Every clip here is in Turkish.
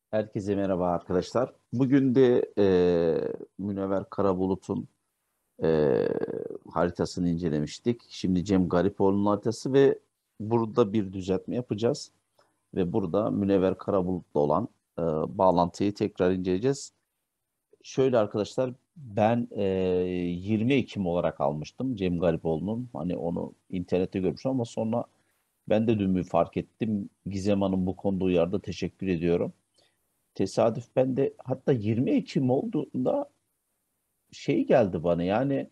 Herkese merhaba arkadaşlar. Bugün de Münevver Karabulut'un e, haritasını incelemiştik. Şimdi Cem Garipoğlu'nun haritası ve burada bir düzeltme yapacağız. Ve burada Münevver Karabulut'la olan bağlantıyı tekrar inceleyeceğiz. Şöyle arkadaşlar ben 20 Ekim olarak almıştım Cem Garipoğlu'nun. Hani onu internette görmüşüm ama sonra ben de dün bir fark ettim. Gizem Hanım bu konuda uyardı. Teşekkür ediyorum. Tesadüf ben de hatta 20 Ekim olduğunda şey geldi bana yani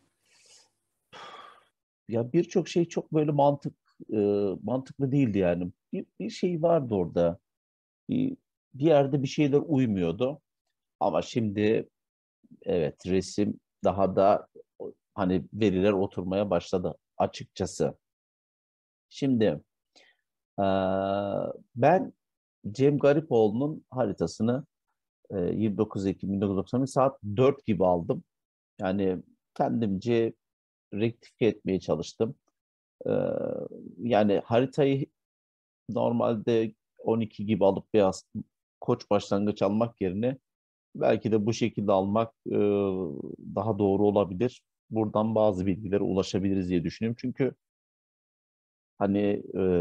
ya birçok şey çok böyle e, mantıklı değildi yani. Bir şey vardı orada. Bir, bir yerde bir şeyler uymuyordu. Ama şimdi evet resim daha da hani veriler oturmaya başladı açıkçası. Şimdi e, ben Cem Garipoğlu'nun haritasını 29 Ekim 1990 saat 4 gibi aldım. Yani kendimce rektifiye etmeye çalıştım. Ee, Yani haritayı normalde 12 gibi alıp beyaz koç başlangıç almak yerine belki de bu şekilde almak daha doğru olabilir. Buradan bazı bilgilere ulaşabiliriz diye düşünüyorum. Çünkü hani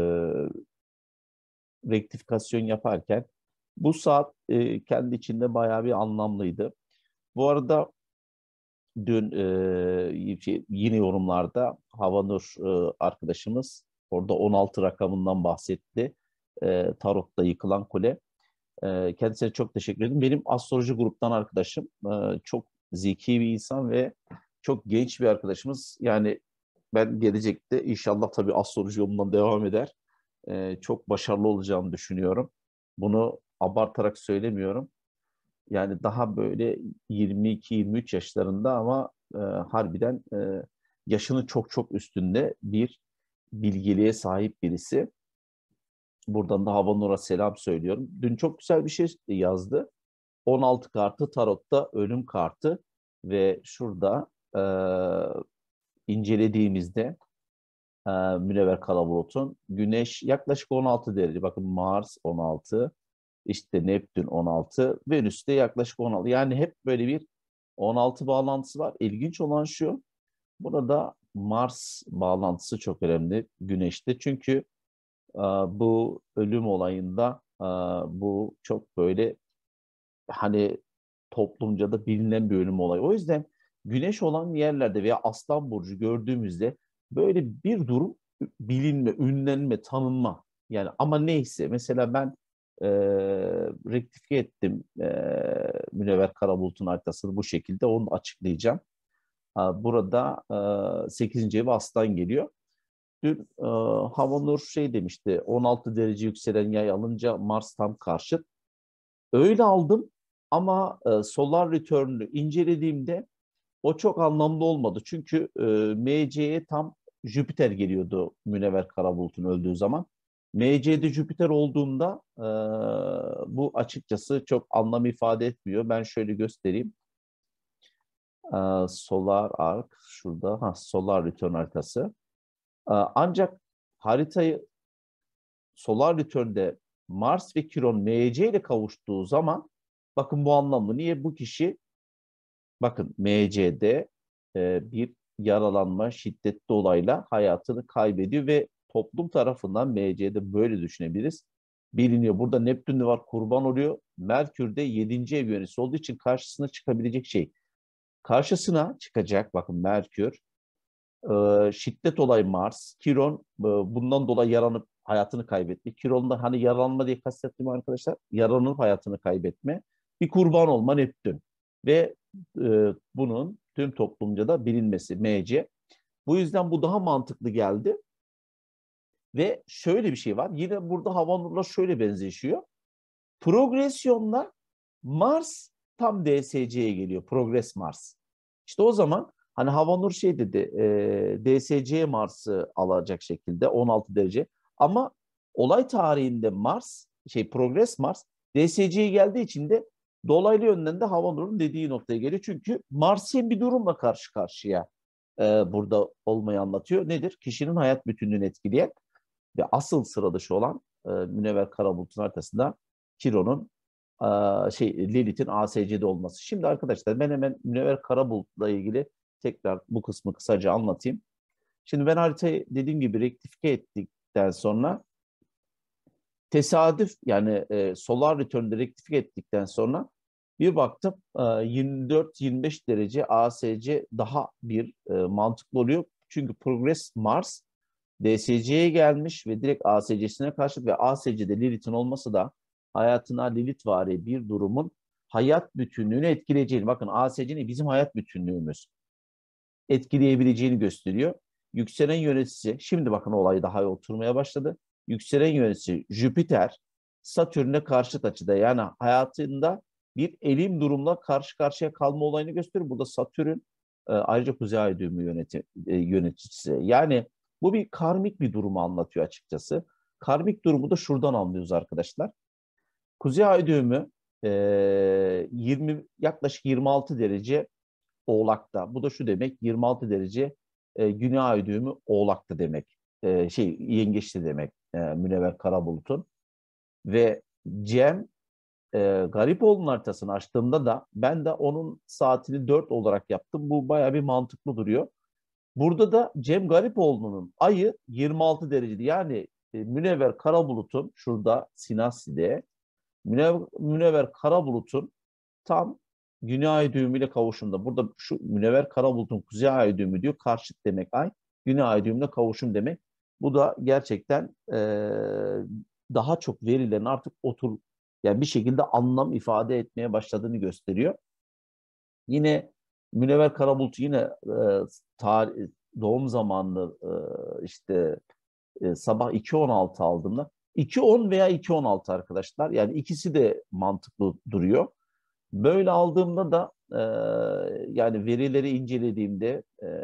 rektifikasyon yaparken bu saat kendi içinde bayağı bir anlamlıydı. Bu arada dün yine yorumlarda Havanur arkadaşımız orada 16 rakamından bahsetti. Tarot'ta yıkılan kule. Kendisine çok teşekkür ederim. Benim astroloji gruptan arkadaşım. Çok zeki bir insan ve çok genç bir arkadaşımız. Yani ben gelecekte inşallah tabii astroloji yolundan devam eder. Çok başarılı olacağını düşünüyorum. Bunu abartarak söylemiyorum. Yani daha böyle 22-23 yaşlarında ama harbiden yaşının çok çok üstünde bir bilgeliğe sahip birisi. Buradan da Havanur'a selam söylüyorum. Dün çok güzel bir şey yazdı. 16 kartı tarotta ölüm kartı ve şurada incelediğimizde Münevver Kalabulut'un Güneş yaklaşık 16 derece. Bakın Mars 16, işte Neptün 16, Venüs de yaklaşık 16. Yani hep böyle bir 16 bağlantısı var. İlginç olan şu, burada Mars bağlantısı çok önemli Güneş'te. Çünkü bu ölüm olayında bu çok böyle hani toplumca da bilinen bir ölüm olayı. O yüzden Güneş olan yerlerde veya Aslan Burcu gördüğümüzde böyle bir durum bilinme, ünlenme, tanınma. Yani ama neyse mesela ben e, rektifiye ettim Münevver Karabulut'un haritasını bu şekilde onu açıklayacağım. Burada 8. ev Aslan geliyor. Dün Havanur şey demişti 16 derece yükselen yay alınca Mars tam karşıt. Öyle aldım ama Solar Return'ü incelediğimde o çok anlamlı olmadı. Çünkü MC'ye tam Jüpiter geliyordu Münevver Karabulut'un öldüğü zaman. MC'de Jüpiter olduğunda bu açıkçası çok anlam ifade etmiyor. Ben şöyle göstereyim. Solar Arc şurada. Solar Return haritası. Ancak haritayı Solar Return'de Mars ve Kiron MC ile kavuştuğu zaman bakın bu anlamlı. Niye bu kişi bakın MC'de bir yaralanma şiddetli olayla hayatını kaybediyor ve toplum tarafından MC'de böyle düşünebiliriz. Biliniyor. Burada Neptün de var kurban oluyor. Merkür de 7. ev yöneticisi olduğu için karşısına çıkabilecek şey. Karşısına çıkacak bakın Merkür şiddet olay Mars. Kiron bundan dolayı yaranıp hayatını kaybetti. Kiron'da hani yaralanma diye kastettiğim arkadaşlar yaranıp hayatını kaybetme. Bir kurban olma Neptün. Ve bunun tüm toplumca da bilinmesi MC. Bu yüzden bu daha mantıklı geldi. Ve şöyle bir şey var. Yine burada Havanur'la şöyle benzeşiyor. Progresyonla Mars tam DSC'ye geliyor. Progress Mars. İşte o zaman hani Havanur şey dedi DSC Mars'ı alacak şekilde 16 derece. Ama olay tarihinde Mars şey Progress Mars DSC'ye geldiği için de dolaylı yönden de Havanur'un dediği noktaya geliyor. Çünkü Mars'ın bir durumla karşı karşıya burada olmayı anlatıyor. Nedir? Kişinin hayat bütünlüğünü etkileyen ve asıl sıra dışı olan Münevver Karabulut'un haritasında Kiron'un Lilith'in ASC'de olması. Şimdi arkadaşlar ben hemen Münevver Karabulut'la ilgili tekrar bu kısmı kısaca anlatayım. Şimdi ben haritayı dediğim gibi rektifike ettikten sonra tesadüf yani solar return'de rektifike ettikten sonra bir baktım 24-25 derece ASC daha bir mantıklı oluyor. Çünkü Progress Mars DSC'ye gelmiş ve direkt ASC'sine karşı ve ASC'de Lilith'in olması da hayatına Lilithvari bir durumun hayat bütünlüğünü etkileyeceğini. Bakın ASC'nin bizim hayat bütünlüğümüz etkileyebileceğini gösteriyor. Yükselen yöneticisi, şimdi bakın olay daha iyi oturmaya başladı. Yükselen yöneticisi Jüpiter, Satürn'e karşıt açıda yani hayatında bir elim durumla karşı karşıya kalma olayını gösteriyor. Burada Satürn ayrıca Kuzey Ay düğümü yöneticisi. Yani bu bir karmik bir durumu anlatıyor açıkçası. Karmik durumu da şuradan anlıyoruz arkadaşlar. Kuzey Ay düğümü yaklaşık 26 derece Oğlak'ta. Bu da şu demek 26 derece Güney Ay düğümü Oğlak'ta demek. Yengeç'te demek Münevver Karabulut'un. Ve Cem Garipoğlu'nun haritasını açtığımda da ben de onun saatini 4 olarak yaptım. Bu bayağı bir mantıklı duruyor. Burada da Cem Garipoğlu'nun ayı 26 derecede. Yani Münevver Karabulut'un şurada Sinasi'de Münevver Karabulut'un tam Güney Ay düğümüyle kavuşumda. Burada şu Münevver Karabulut'un Kuzey Ay düğümü diyor. Karşıt demek ay. Güney Ay düğümüyle kavuşum demek. Bu da gerçekten daha çok verilerin artık yani bir şekilde anlam ifade etmeye başladığını gösteriyor. Yine Münevver Karabulut yine doğum zamanını sabah 2.16 aldığımda 2.10 veya 2.16 arkadaşlar. Yani ikisi de mantıklı duruyor. Böyle aldığımda da yani verileri incelediğimde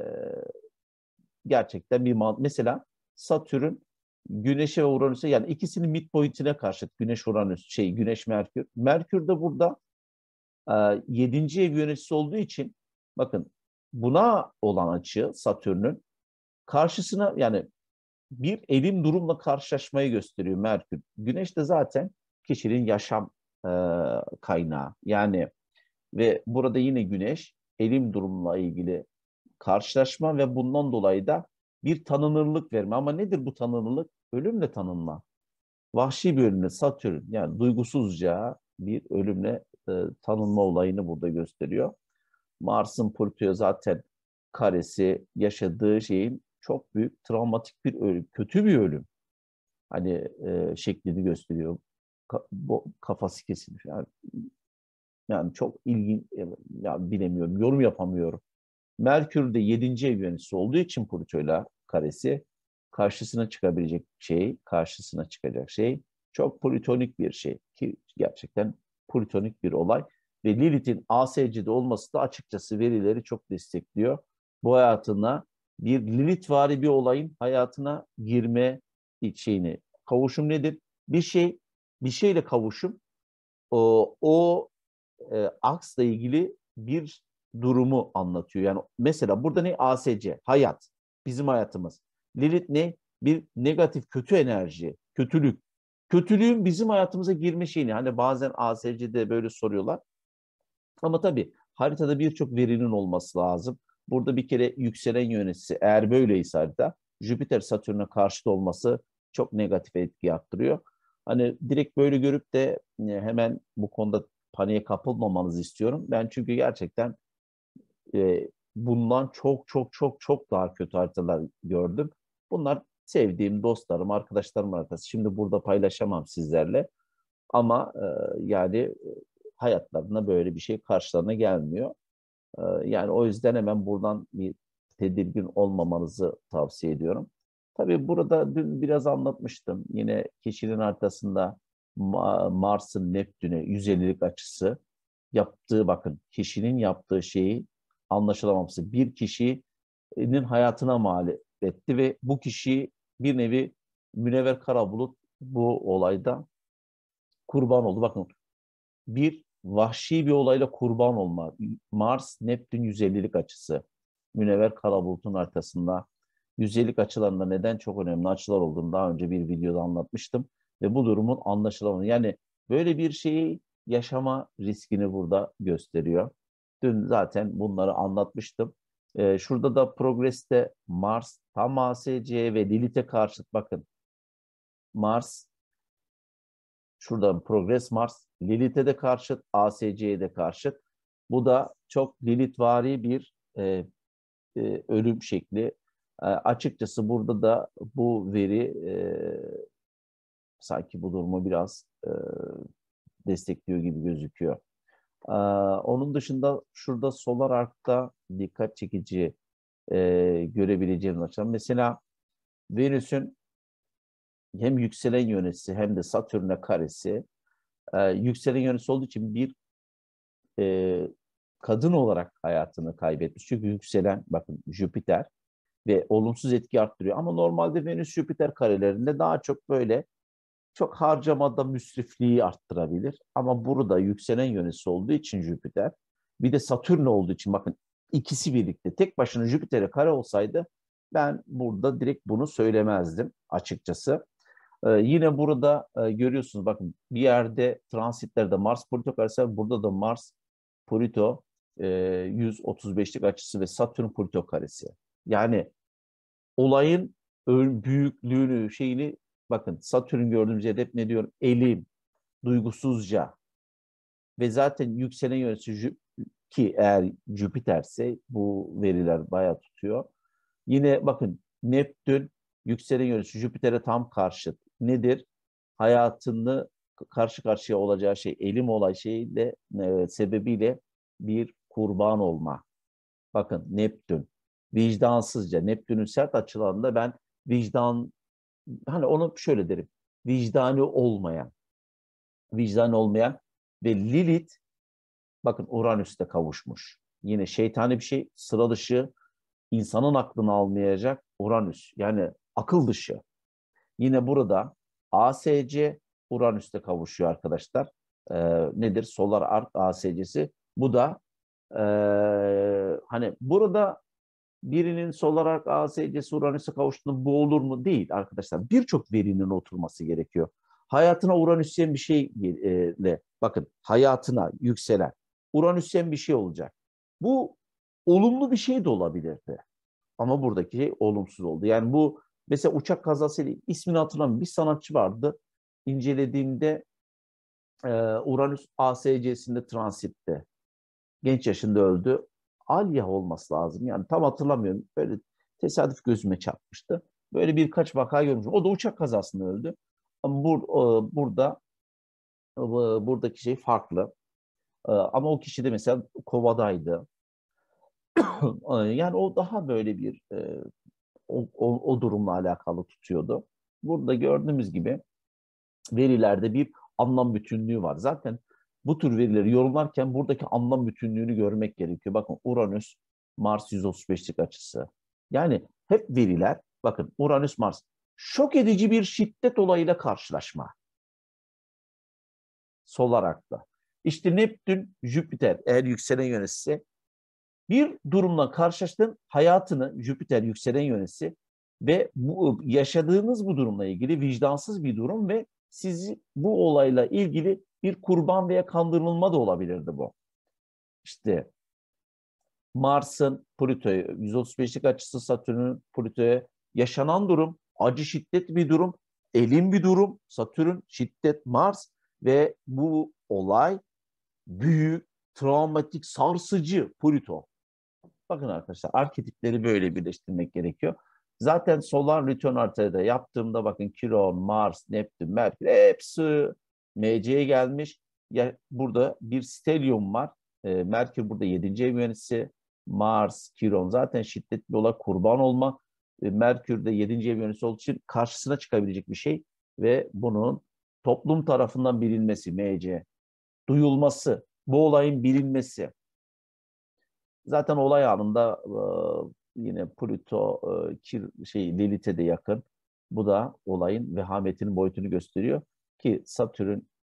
gerçekten bir mesela Satürn Güneş'e ve Uranüs'e yani ikisinin midpoint'ine karşıt Güneş Uranüs Güneş Merkür. Merkür de burada 7. ev yöneticisi olduğu için bakın buna olan açı Satürn'ün karşısına yani bir elim durumla karşılaşmayı gösteriyor Merkür. Güneş de zaten kişinin yaşam kaynağı. Yani ve burada yine Güneş elim durumla ilgili karşılaşma ve bundan dolayı da bir tanınırlık verme. Ama nedir bu tanınırlık? Ölümle tanınma. Vahşi bir ölümle Satürn yani duygusuzca bir ölümle tanınma olayını burada gösteriyor. Mars'ın Plüto'ya zaten karesi yaşadığı şeyin çok büyük travmatik bir ölüm, kötü bir ölüm. Hani şeklini gösteriyor. Kafası kesilmiş. Yani çok ilginç, ya bilemiyorum, yorum yapamıyorum. Merkür de 7. ev yöneticisi olduğu için Plüto'yla karesi karşısına çıkabilecek şey, karşısına çıkacak şey çok plütonik bir şey ki gerçekten plütonik bir olay ve Lilith'in ASC'de olması da açıkçası verileri çok destekliyor. Bu hayatına bir Lilithvari bir olayın hayatına girme şeyini. Kavuşum nedir? Bir şeyle kavuşum o aksla ilgili bir durumu anlatıyor. Yani mesela burada ne? ASC, hayat, bizim hayatımız. Lilith ne? Bir negatif, kötü enerji, kötülük. Kötülüğün bizim hayatımıza girme şeyini. Hani bazen ASC'de böyle soruyorlar. Ama tabii haritada birçok verinin olması lazım. Burada bir kere yükselen yöneticisi eğer böyleyse harita Jüpiter Satürn'e karşıt olması çok negatif etki yaptırıyor. Hani direkt böyle görüp de hemen bu konuda paniğe kapılmamanızı istiyorum. Ben çünkü gerçekten bundan çok çok çok çok daha kötü haritalar gördüm. Bunlar sevdiğim dostlarım, arkadaşlarım haritası. Şimdi burada paylaşamam sizlerle. Ama yani hayatlarında böyle bir şey karşılarına gelmiyor. Yani o yüzden hemen buradan bir tedirgin olmamanızı tavsiye ediyorum. Tabii burada dün biraz anlatmıştım. Yine kişinin haritasında Mars'ın Neptün'e 150'lik açısı yaptığı bakın kişinin yaptığı şeyi anlaşılamaması bir kişinin hayatına mal etti ve bu kişi bir nevi Münevver Karabulut bu olayda kurban oldu. Bakın bir vahşi bir olayla kurban olma. Mars, Neptün 150'lik açısı. Münevver Karabulut'un haritasında 150'lik açılarında neden çok önemli açılar olduğunu daha önce bir videoda anlatmıştım. Ve bu durumun anlaşılamadığı. Yani böyle bir şeyi yaşama riskini burada gösteriyor. Dün zaten bunları anlatmıştım. Şurada da Progress'te Mars tam ASC'ye ve Lilith'e karşıt bakın. Mars şurada Progress Mars Lilith'e de karşıt, ASC'ye de karşıt. Bu da çok Lilithvari bir ölüm şekli. Açıkçası burada da bu veri sanki bu durumu biraz destekliyor gibi gözüküyor. Onun dışında şurada Solar Arc'ta dikkat çekici görebileceğimiz açıdan. Mesela Venüs'ün hem yükselen yönesi hem de Satürn'e karesi yükselen yönesi olduğu için bir kadın olarak hayatını kaybetmiş. Çünkü yükselen bakın Jüpiter ve olumsuz etki arttırıyor. Ama normalde Venüs-Jüpiter karelerinde daha çok böyle çok harcamada müsrifliği arttırabilir. Ama burada yükselen yönesi olduğu için Jüpiter, bir de Satürn olduğu için bakın ikisi birlikte tek başına Jüpiter'e kare olsaydı ben burada direkt bunu söylemezdim açıkçası. Yine burada görüyorsunuz bakın bir yerde transitlerde Mars Plüto karesi var. Burada da Mars Plüto 135'lik açısı ve Satürn Plüto karesi. Yani olayın büyüklüğünü, şeyini bakın Satürn gördüğümüz yerde hep ne diyorum? Elim, duygusuzca ve zaten yükselen yönetici ki eğer Jüpiter'se bu veriler bayağı tutuyor. Yine bakın Neptün yükselen yönetici Jüpiter'e tam karşıt. Nedir? Hayatını karşı karşıya olacağı şey, elim olay şeyle sebebiyle bir kurban olma. Bakın Neptün. Vicdansızca. Neptün'ün sert açılarında ben vicdan, hani onu şöyle derim. Vicdanı olmayan. Vicdan olmayan ve Lilith bakın Uranüs'te kavuşmuş. Yine şeytani bir şey, sıra dışı, insanın aklını almayacak Uranüs. Yani akıl dışı. Yine burada ASC Uranüs'te kavuşuyor arkadaşlar. Nedir? Solar Arc ASC'si. Bu da hani burada birinin Solar Arc ASC'si Uranüs'e kavuştuğunda bu olur mu? Değil arkadaşlar. Birçok verinin oturması gerekiyor. Hayatına Uranüsyen bir şeyle bakın hayatına yükselen Uranüsyen bir şey olacak. Bu olumlu bir şey de olabilirdi. Ama buradaki şey olumsuz oldu. Yani bu mesela uçak kazasıyla ismini hatırlamıyorum. Bir sanatçı vardı. İncelediğimde Uranüs ASC'sinde transitte. Genç yaşında öldü. Alya olması lazım. Yani tam hatırlamıyorum. Böyle tesadüf gözüme çarpmıştı. Böyle birkaç vaka görmüşüm. O da uçak kazasında öldü. Ama buradaki şey farklı. Ama o kişi de mesela Kova'daydı. Yani o daha böyle bir o durumla alakalı tutuyordu. Burada gördüğümüz gibi verilerde bir anlam bütünlüğü var. Zaten bu tür verileri yorumlarken buradaki anlam bütünlüğünü görmek gerekiyor. Bakın Uranüs, Mars 135'lik açısı. Yani hep veriler, bakın Uranüs, Mars, şok edici bir şiddet olayıyla karşılaşma. Solar Arc'ta. İşte Neptün, Jüpiter eğer yükselen yönetse bir durumla karşılaştığın hayatını Jüpiter yükselen yönesi ve bu, yaşadığınız bu durumla ilgili vicdansız bir durum ve sizi bu olayla ilgili bir kurban veya kandırılma da olabilirdi bu. İşte Mars'ın Plüto'ya 135'lik açısı Satürn'ün Plüto'ya yaşanan durum, acı şiddetli bir durum, elin bir durum, Satürn, şiddet, Mars ve bu olay büyük, travmatik, sarsıcı Plüto. Bakın arkadaşlar arketipleri böyle birleştirmek gerekiyor. Zaten solar return haritada yaptığımda bakın Kiron, Mars, Neptün, Merkür hepsi MC'ye gelmiş. Ya, burada bir stelyum var. Merkür burada 7. ev yöneticisi. Mars, Kiron zaten şiddetli olarak kurban olma. Merkür de 7. ev yöneticisi olduğu için karşısına çıkabilecek bir şey. Ve bunun toplum tarafından bilinmesi, MC, duyulması, bu olayın bilinmesi. Zaten olay anında yine Plüto Lilith'e de yakın. Bu da olayın vehametinin boyutunu gösteriyor ki Satürn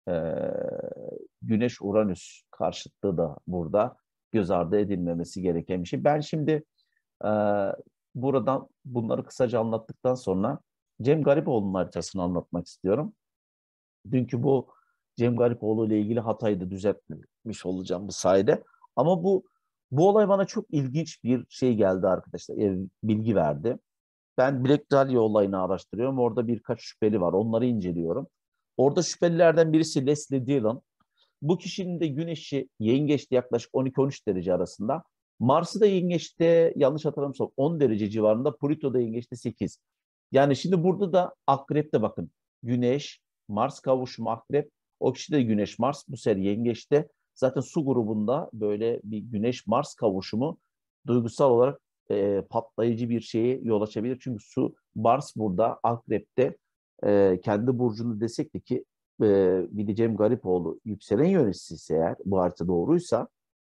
Güneş-Uranüs karşıtlığı da burada göz ardı edilmemesi gereken bir şey. Ben şimdi e, buradan bunları kısaca anlattıktan sonra Cem Garipoğlu'nun haritasını anlatmak istiyorum. Dünkü bu Cem Garipoğlu ile ilgili hatayı da düzeltmiş olacağım bu sayede. Ama bu olay bana çok ilginç bir şey geldi arkadaşlar. Bilgi verdi. Ben Black Dahlia olayını araştırıyorum. Orada birkaç şüpheli var. Onları inceliyorum. Orada şüphelilerden birisi Leslie Dillon. Bu kişinin de güneşi yengeçte yaklaşık 12-13 derece arasında. Mars'ı da yengeçte yanlış hatırlamıyorsam 10 derece civarında. Plüto da yengeçte 8. Yani şimdi burada da akrepte bakın. Güneş, Mars kavuşumu akrep. O kişi de Güneş, Mars bu sefer yengeçte. Zaten su grubunda böyle bir Güneş-Mars kavuşumu duygusal olarak patlayıcı bir şeye yol açabilir. Çünkü Mars burada akrepte kendi burcunu desek de ki bir de Cem Garipoğlu yükselen yöneticisi ise eğer bu harita doğruysa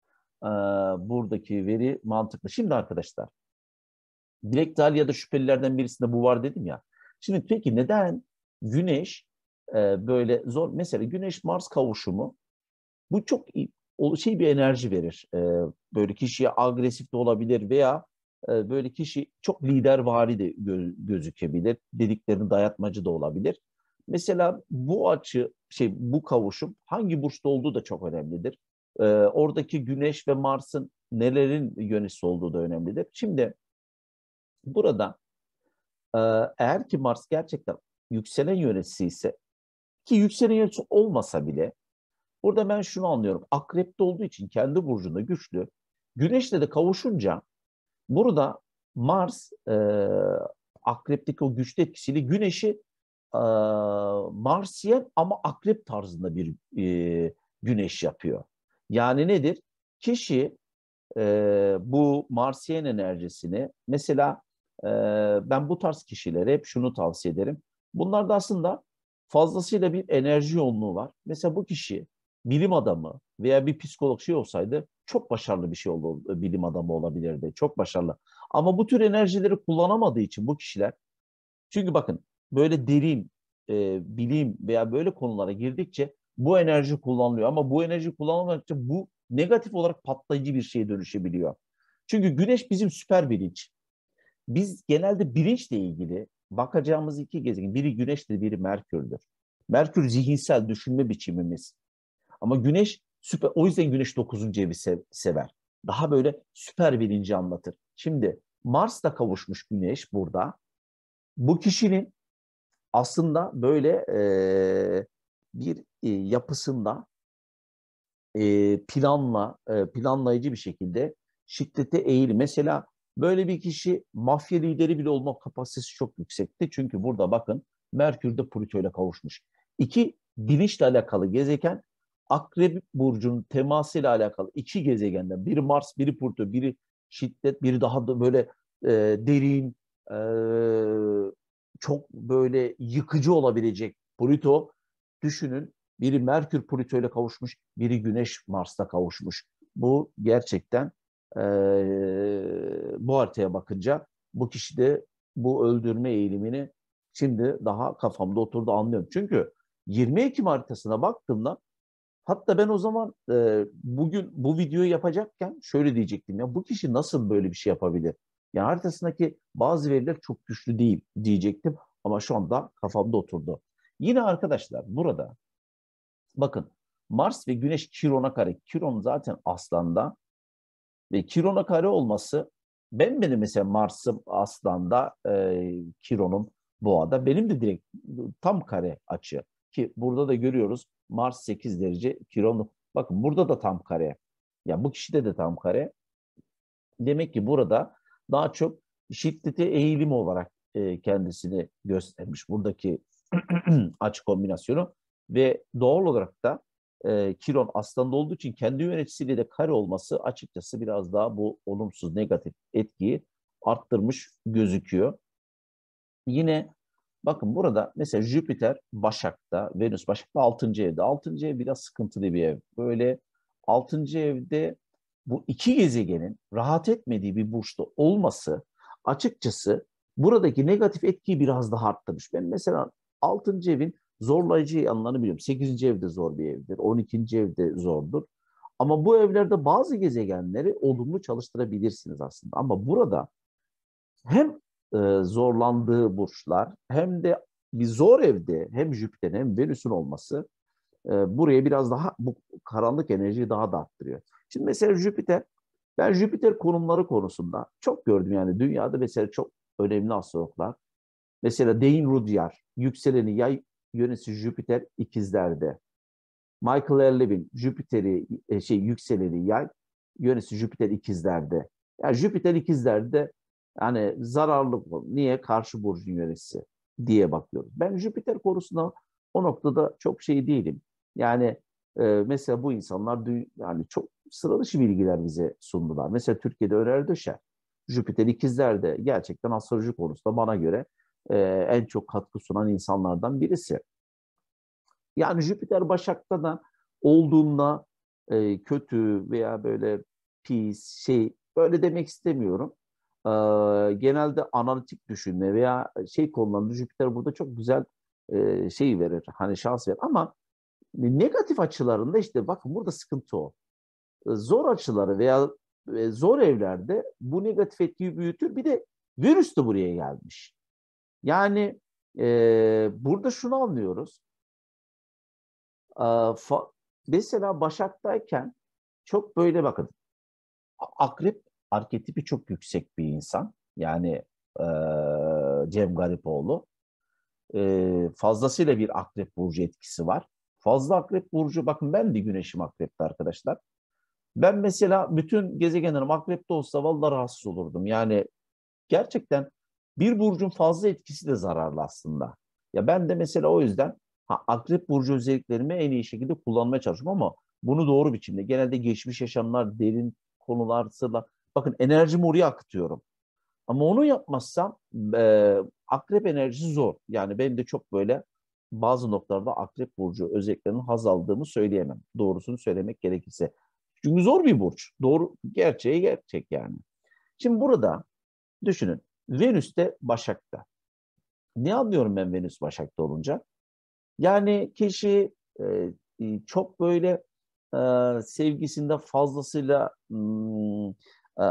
buradaki veri mantıklı. Şimdi arkadaşlar Black Dahlia'da şüphelilerden birisinde bu var dedim ya. Şimdi peki neden Güneş böyle zor? Mesela Güneş-Mars kavuşumu bu çok bir enerji verir. Böyle kişiye agresif de olabilir veya böyle kişi çok lidervari de gözükebilir. Dediklerini dayatmacı da olabilir. Mesela bu kavuşum hangi burçta olduğu da çok önemlidir. Oradaki Güneş ve Mars'ın nelerin yöneticisi olduğu da önemlidir. Şimdi burada e, eğer ki Mars gerçekten yükselen yöneticisi ise ki yükselen yöneticisi olmasa bile burada ben şunu anlıyorum. Akrep'te olduğu için kendi burcunda güçlü. Güneş'le de kavuşunca burada Mars Akrep'teki o güçlü etkisiyle Güneş'i Marsiyen ama Akrep tarzında bir Güneş yapıyor. Yani nedir? Kişi bu Marsiyen enerjisini mesela ben bu tarz kişilere hep şunu tavsiye ederim. Bunlarda aslında fazlasıyla bir enerji yoğunluğu var. Mesela bu kişi bilim adamı veya bir psikolog olsaydı çok başarılı bir şey olur, bilim adamı olabilirdi. Çok başarılı. Ama bu tür enerjileri kullanamadığı için bu kişiler çünkü bakın böyle derin bilim veya böyle konulara girdikçe bu enerji kullanılıyor. Ama bu enerji kullanılmadıkça bu negatif olarak patlayıcı bir şeye dönüşebiliyor. Çünkü güneş bizim süper bilinç. Biz genelde bilinçle ilgili bakacağımız iki gezegen, biri güneştir, biri Merkür'dür. Merkür zihinsel düşünme biçimimiz. Ama güneş süper, o yüzden güneş 9. evi sever. Daha böyle süper bilinci anlatır. Şimdi Mars'la kavuşmuş güneş burada. Bu kişinin aslında böyle bir yapısında planlayıcı bir şekilde şiddete eğilir. Mesela böyle bir kişi mafya lideri bile olma kapasitesi çok yüksekti. Çünkü burada bakın Merkür de Plüto ile kavuşmuş. İki bilinçle alakalı gezegen Akrep Burcu'nun temasıyla alakalı iki gezegenden biri Mars, biri Plüto, biri şiddet, biri daha da böyle derin, e, çok böyle yıkıcı olabilecek Plüto. Düşünün biri Merkür Plüto ile kavuşmuş, biri Güneş Mars'ta kavuşmuş. Bu gerçekten bu haritaya bakınca bu kişide bu öldürme eğilimini şimdi daha kafamda oturdu anlıyorum. Çünkü 20 Ekim haritasına baktığımda hatta ben o zaman bugün bu videoyu yapacakken şöyle diyecektim ya bu kişi nasıl böyle bir şey yapabilir? Yani haritasındaki bazı veriler çok güçlü değil diyecektim ama şu anda kafamda oturdu. Yine arkadaşlar burada bakın Mars ve Güneş Kiron'a kare. Kiron zaten Aslan'da ve Kiron'a kare olması benim mesela Mars'ım Aslan'da Kiron'um Boğa'da benim de direkt tam kare açı ki burada da görüyoruz Mars 8 derece Kiron bakın burada da tam kare. Ya bu kişide de tam kare. Demek ki burada daha çok şiddete eğilim olarak kendisini göstermiş buradaki açı kombinasyonu ve doğal olarak da Kiron Aslan'da olduğu için kendi yöneticisiyle de kare olması açıkçası biraz daha bu olumsuz negatif etkiyi arttırmış gözüküyor. Yine bakın burada mesela Jüpiter Başak'ta, Venüs Başak'ta 6. evde. 6. ev biraz sıkıntılı bir ev. Böyle 6. evde bu iki gezegenin rahat etmediği bir burçta olması açıkçası buradaki negatif etkiyi biraz daha arttırmış. Ben mesela 6. evin zorlayıcı yanlarını biliyorum. 8. evde zor bir evdir. 12. evde zordur. Ama bu evlerde bazı gezegenleri olumlu çalıştırabilirsiniz aslında. Ama burada hem zorlandığı burçlar hem de bir zor evde hem Jüpiter'in hem Venüs'ün olması buraya biraz daha bu karanlık enerjiyi daha da arttırıyor. Şimdi mesela Jüpiter, ben Jüpiter konumları konusunda çok gördüm yani dünyada mesela çok önemli astrologlar. Mesela Dane Rudhyar, yükseleni yay, yöneticisi Jüpiter ikizlerde. Michael Erlewin, Jüpiter'i yükseleni yay, yöneticisi Jüpiter ikizlerde. Yani Jüpiter ikizlerde yani zararlı, niye karşı burcun yöneticisi diye bakıyoruz. Ben Jüpiter konusunda o noktada çok şey değilim. Yani mesela bu insanlar yani çok sıra dışı bilgiler bize sundular. Mesela Türkiye'de Öner Döşer, Jüpiter ikizlerde gerçekten astroloji konusunda bana göre en çok katkı sunan insanlardan birisi. Yani Jüpiter Başak'ta da olduğunda kötü veya böyle pis böyle demek istemiyorum. Genelde analitik düşünme veya konularında Jüpiter burada çok güzel verir. Hani şans verir ama negatif açılarında işte bakın burada sıkıntı o. Zor açıları veya zor evlerde bu negatif etkiyi büyütür. Bir de virüs de buraya gelmiş. Yani burada şunu anlıyoruz. Mesela Başak'tayken çok böyle bakın. Akrep arketipi çok yüksek bir insan. Yani e, Cem Garipoğlu. Fazlasıyla bir Akrep Burcu etkisi var. Fazla Akrep Burcu, bakın ben de Güneşim Akrep'te arkadaşlar. Ben mesela bütün gezegenlerim Akrep'te olsa vallahi rahatsız olurdum. Yani gerçekten bir burcun fazla etkisi de zararlı aslında. Ya ben de mesela o yüzden Akrep Burcu özelliklerimi en iyi şekilde kullanmaya çalışıyorum ama bunu doğru biçimde. Genelde geçmiş yaşamlar, derin konular, sırlar. Bakın enerjimi oraya akıtıyorum. Ama onu yapmazsam Akrep enerjisi zor. Yani benim de çok böyle bazı noktalarda Akrep Burcu özelliklerinin haz aldığımı söyleyemem. Doğrusunu söylemek gerekirse. Çünkü zor bir burç. Doğru, gerçeği gerçek yani. Şimdi burada düşünün. Venüs de Başak'ta. Ne anlıyorum ben Venüs Başak'ta olunca? Yani kişi çok böyle sevgisinde fazlasıyla e,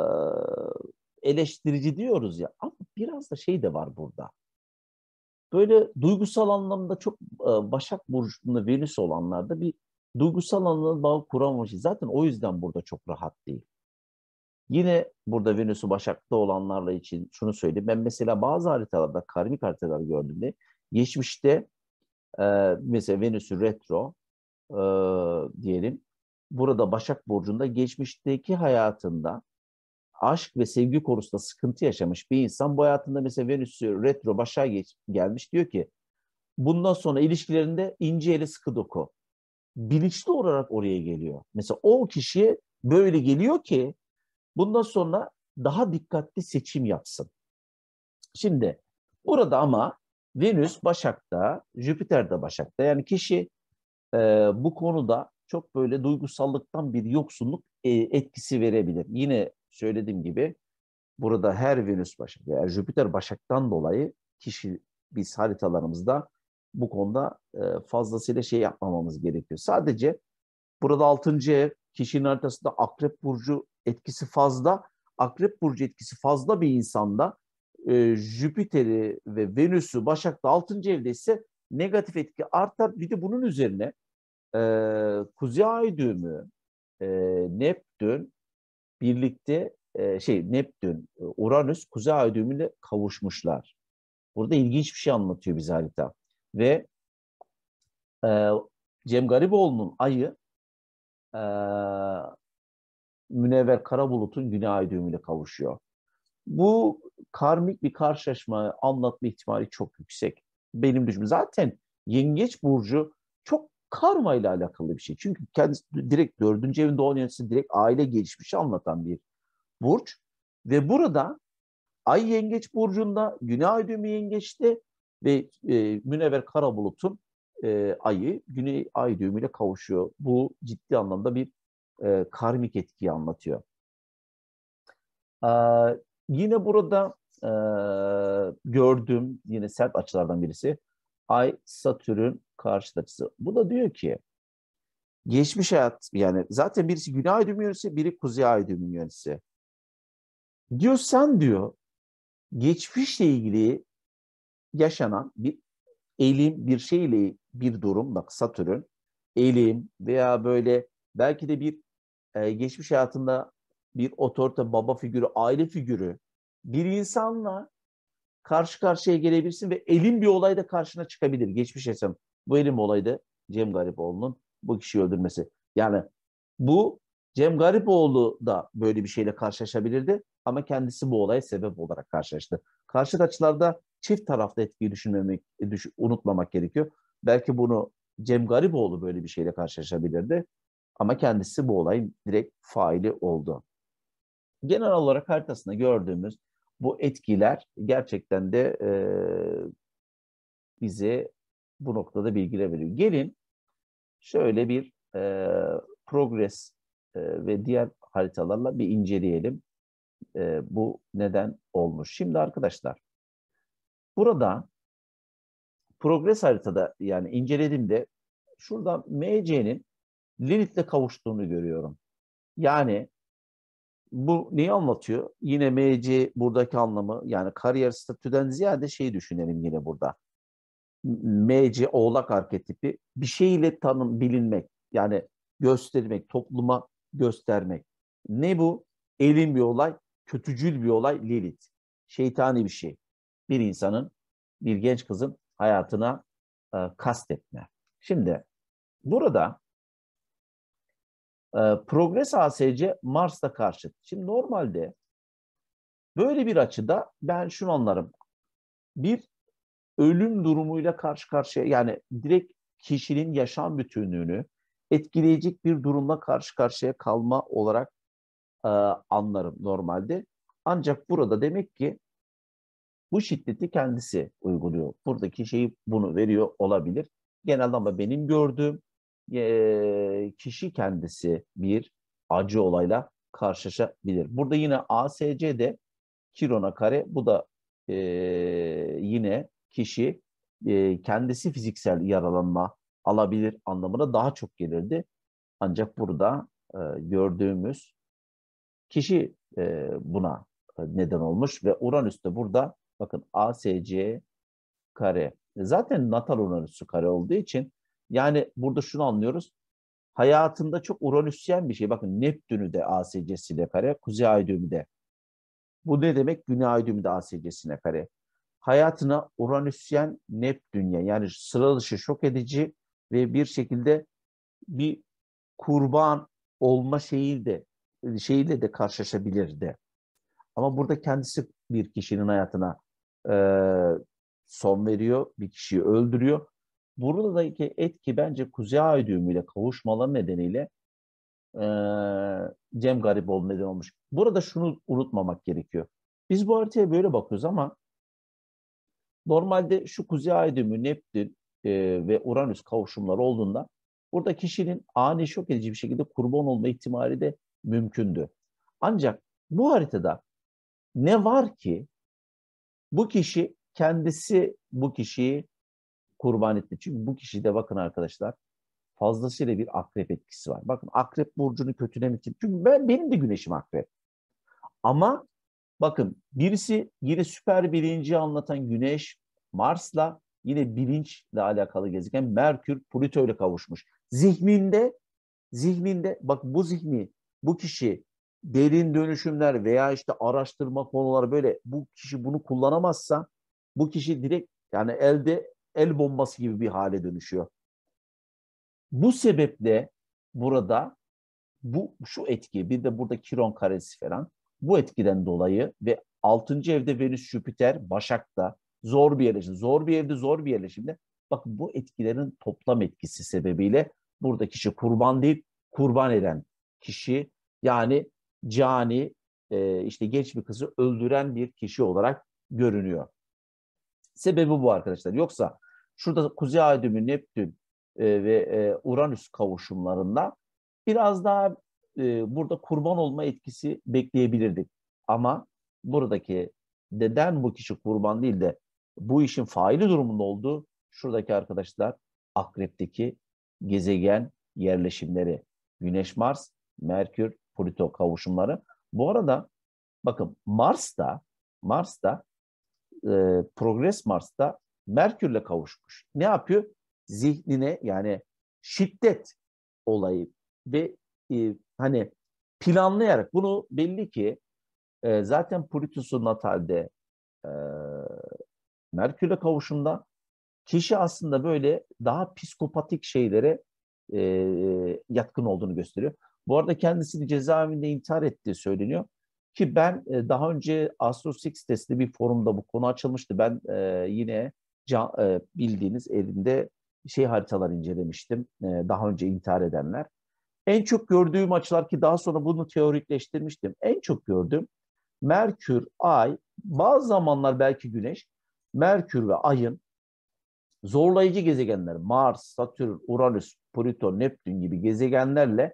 eleştirici diyoruz ya. Ama biraz da şey de var burada. Böyle duygusal anlamda çok Başak Burcu'nda Venüs olanlarda bir duygusal anlamda bağ kuramamış. Zaten o yüzden burada çok rahat değil. Yine burada Venüs'ü Başak'ta olanlarla için şunu söyleyeyim. Ben mesela bazı haritalarda, karmik haritalar gördüğümde geçmişte mesela Venüs'ü retro e, diyelim. Burada Başak Burcu'nda geçmişteki hayatında aşk ve sevgi konusunda sıkıntı yaşamış bir insan bu hayatında mesela Venüs'ü retro Başak'a gelmiş, diyor ki bundan sonra ilişkilerinde ince eli sıkı doku. Bilinçli olarak oraya geliyor. Mesela o kişiye böyle geliyor ki bundan sonra daha dikkatli seçim yapsın. Şimdi burada ama Venüs Başak'ta, Jüpiter de Başak'ta. Yani kişi bu konuda çok böyle duygusallıktan bir yoksunluk etkisi verebilir. Yine söylediğim gibi burada her Venüs Başak veya Jüpiter Başak'tan dolayı biz haritalarımızda bu konuda fazlasıyla yapmamamız gerekiyor. Sadece burada 6. ev kişinin haritasında Akrep Burcu etkisi fazla. Akrep Burcu etkisi fazla bir insanda Jüpiter'i ve Venüs'ü Başak'ta 6. evde ise negatif etki artar. Bir de bunun üzerine Kuzey Ay düğümü, Neptün birlikte Neptün, Uranüs Kuzey Ay düğümüyle kavuşmuşlar. Burada ilginç bir şey anlatıyor bize harita. Ve e, Cem Garipoğlu'nun ayı e, Münevver Karabulut'un Güney Ay düğümüyle kavuşuyor. Bu karmik bir karşılaşma anlatma ihtimali çok yüksek. Benim düşüncem. Zaten Yengeç Burcu çok karma ile alakalı bir şey. Çünkü kendisi direkt 4. evinde olan yöneticisi direkt aile gelişmişi anlatan bir burç. Ve burada Ay Yengeç Burcu'nda, Güney Ay düğümü Yengeç'te ve Münevver Karabulut'un ayı Güney Ay düğümüyle kavuşuyor. Bu ciddi anlamda bir karmik etkiyi anlatıyor. Yine burada gördüğüm yine sert açılardan birisi Ay Satürn karşıt açısı. Bu da diyor ki geçmiş hayat, yani zaten birisi Güney Ay düğümü yöneticisi, biri Kuzey Ay düğümü yöneticisi. Diyor sen diyor geçmişle ilgili yaşanan bir eğilim, bir şeyle bir durum, bak Satürn elim veya böyle belki de bir geçmiş hayatında bir otorite, baba figürü, aile figürü bir insanla karşı karşıya gelebilirsin ve elin bir olayda karşına çıkabilir. Geçmiş yaşam. Bu elin olayda Cem Garipoğlu'nun bu kişiyi öldürmesi. Yani bu Cem Garipoğlu da böyle bir şeyle karşılaşabilirdi ama kendisi bu olaya sebep olarak karşılaştı. Karşı açılarda çift taraflı etkiyi unutmamak gerekiyor. Belki bunu Cem Garipoğlu böyle bir şeyle karşılaşabilirdi ama kendisi bu olayın direkt faili oldu. Genel olarak haritasında gördüğümüz bu etkiler gerçekten de bize bu noktada bilgiler veriyor. Gelin şöyle bir progress ve diğer haritalarla bir inceleyelim. Bu neden olmuş? Şimdi arkadaşlar burada progress haritada yani incelediğimde şurada MC'nin Lilith'le kavuştuğunu görüyorum. Yani bu neyi anlatıyor? Yine MC buradaki anlamı yani kariyer statüden ziyade şeyi düşünelim yine burada. MC oğlak arketipi bir şeyle bilinmek yani göstermek, topluma göstermek. Ne bu? Elin bir olay, kötücül bir olay Lilith. Şeytani bir şey. Bir insanın, bir genç kızın hayatına kastetme. Şimdi burada Progress ASC Mars'ta karşıt. Şimdi normalde böyle bir açıda ben şunu anlarım. Bir ölüm durumuyla karşı karşıya yani direkt kişinin yaşam bütünlüğünü etkileyecek bir durumla karşı karşıya kalma olarak anlarım normalde. Ancak burada demek ki bu şiddeti kendisi uyguluyor. Buradaki şeyi bunu veriyor olabilir. Genelde ama benim gördüğüm kişi kendisi bir acı olayla karşılaşabilir. Burada yine ASC'de Kirona kare bu da yine kişi kendisi fiziksel yaralanma alabilir anlamına daha çok gelirdi. Ancak burada gördüğümüz kişi buna neden olmuş ve Uranüs de burada bakın ASC kare. Zaten natal Uranüs'ü kare olduğu için yani burada şunu anlıyoruz. Hayatında çok Uranüsyen bir şey. Bakın Neptün'ü de ASC'siyle kare, Kuzey Ay düğümü de. Bu ne demek? Güney Ay düğümü de ASC'sine kare. Hayatına Uranüsyen Neptünye yani sıra dışı şok edici ve bir şekilde bir kurban olma şeyiyle de karşılaşabilirdi. Ama burada kendisi bir kişinin hayatına e, son veriyor, bir kişiyi öldürüyor. Buradaki etki bence Kuzey Ay düğümüyle kavuşmaları nedeniyle e, Cem Garipoğlu neden olmuş. Burada şunu unutmamak gerekiyor. Biz bu haritaya böyle bakıyoruz ama normalde şu Kuzey Ay düğümü, Neptün ve Uranüs kavuşumları olduğunda burada kişinin ani şok edici bir şekilde kurban olma ihtimali de mümkündü. Ancak bu haritada ne var ki bu kişi kendisi bu kişiyi kurban etti. Çünkü bu kişide bakın arkadaşlar fazlasıyla bir akrep etkisi var. Bakın akrep burcunu kötülemek için. Çünkü benim de güneşim akrep. Ama bakın birisi yine süper bilinci anlatan Güneş, Mars'la yine bilinçle alakalı gezegen Merkür, Plüto ile kavuşmuş. Zihninde bak bu zihni, bu kişi derin dönüşümler veya işte araştırma konuları böyle bu kişi bunu kullanamazsa bu kişi direkt yani elde el bombası gibi bir hale dönüşüyor. Bu sebeple burada şu etki bir de burada Kiron karesi falan bu etkiden dolayı ve 6. evde Venüs Jüpiter Başak'ta zor bir yerleşim. Zor bir evde zor bir yerleşimde. Bak bu etkilerin toplam etkisi sebebiyle burada kişi kurban değil kurban eden kişi yani cani işte genç bir kızı öldüren bir kişi olarak görünüyor. Sebebi bu arkadaşlar. Yoksa şurada Kuzey Ay düğümü, Neptün ve Uranüs kavuşumlarında biraz daha burada kurban olma etkisi bekleyebilirdik. Ama buradaki neden bu kişi kurban değil de bu işin faili durumunda olduğu şuradaki arkadaşlar Akrep'teki gezegen yerleşimleri Güneş, Mars, Merkür, Plüto kavuşumları. Bu arada bakın Mars'ta Progress Mars'ta Merkür'le kavuşmuş. Ne yapıyor? Zihnine yani şiddet olayı ve hani planlayarak bunu belli ki zaten Plutus'un natalde e, Merkür'le kavuşumda kişi aslında böyle daha psikopatik şeylere yatkın olduğunu gösteriyor. Bu arada kendisini cezaevinde intihar ettiği söyleniyor. Ki ben daha önce Astro Six testli bir forumda bu konu açılmıştı. Ben yine bildiğiniz elimde haritalar incelemiştim. Daha önce intihar edenler. En çok gördüğüm açılar ki daha sonra bunu teorikleştirmiştim. En çok gördüğüm Merkür, Ay, bazı zamanlar belki Güneş, Merkür ve Ay'ın zorlayıcı gezegenler, Mars, Satürn, Uranüs, Plüton, Neptün gibi gezegenlerle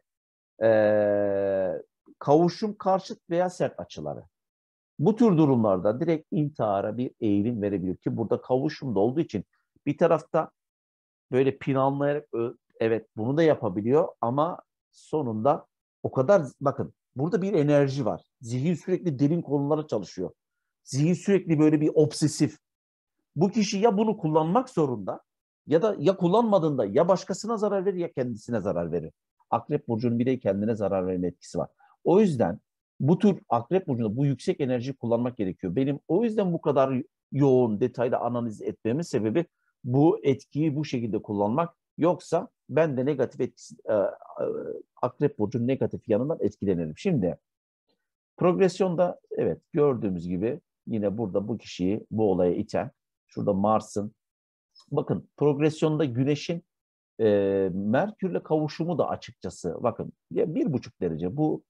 kavuşum, karşıt veya sert açıları. Bu tür durumlarda direkt intihara bir eğilim verebilir ki burada kavuşumda olduğu için bir tarafta böyle planlayarak evet bunu da yapabiliyor ama sonunda o kadar bakın burada bir enerji var. Zihin sürekli derin konulara çalışıyor. Zihin sürekli böyle bir obsesif. Bu kişi ya bunu kullanmak zorunda ya da ya kullanmadığında ya başkasına zarar verir ya kendisine zarar verir. Akrep burcunun bir de kendine zarar verme etkisi var. O yüzden bu tür Akrep burcunda bu yüksek enerjiyi kullanmak gerekiyor. Benim o yüzden bu kadar yoğun, detaylı analiz etmemin sebebi bu etkiyi bu şekilde kullanmak. Yoksa ben de negatif etkisi, Akrep burcunun negatif yanından etkilenirim. Şimdi progresyonda evet gördüğümüz gibi yine burada bu kişiyi bu olaya iten şurada Mars'ın bakın progresyonda Güneş'in Merkür'le kavuşumu da açıkçası bakın 1,5 derece bu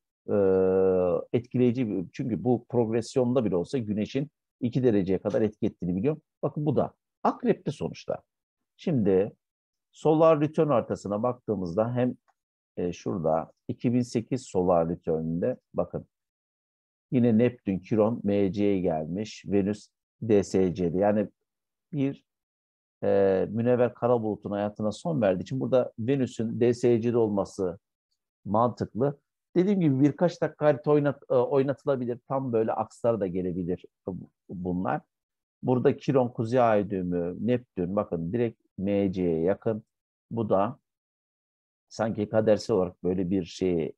etkileyici çünkü bu progresyonda bile olsa Güneş'in 2 dereceye kadar etki ettiğini biliyorum. Bakın bu da Akrep'te sonuçta. Şimdi Solar Return haritasına baktığımızda hem şurada 2008 Solar Return'ünde bakın yine Neptün, Kiron, MC'ye gelmiş. Venüs DSC'de. Yani bir Münevver Karabulut'un hayatına son verdiği için burada Venüs'ün DSC'de olması mantıklı. Dediğim gibi birkaç dakika harita oynatılabilir. Tam böyle akslar da gelebilir bunlar. Burada Kiron, Kuzey Ay düğümü, Neptün bakın direkt MC'ye yakın. Bu da sanki kadersel olarak böyle bir şeye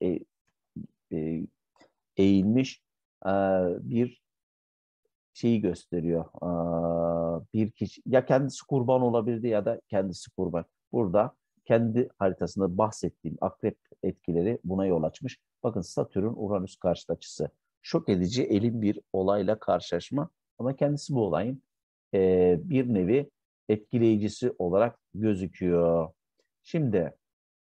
e, eğilmiş bir şeyi gösteriyor. Bir kişi ya kendisi kurban olabilirdi ya da kendisi kurban. Burada kendi haritasında bahsettiğim akrep etkileri buna yol açmış. Bakın Satürn-Uranüs karşıt açısı. Şok edici elin bir olayla karşılaşma ama kendisi bu olayın bir nevi etkileyicisi olarak gözüküyor. Şimdi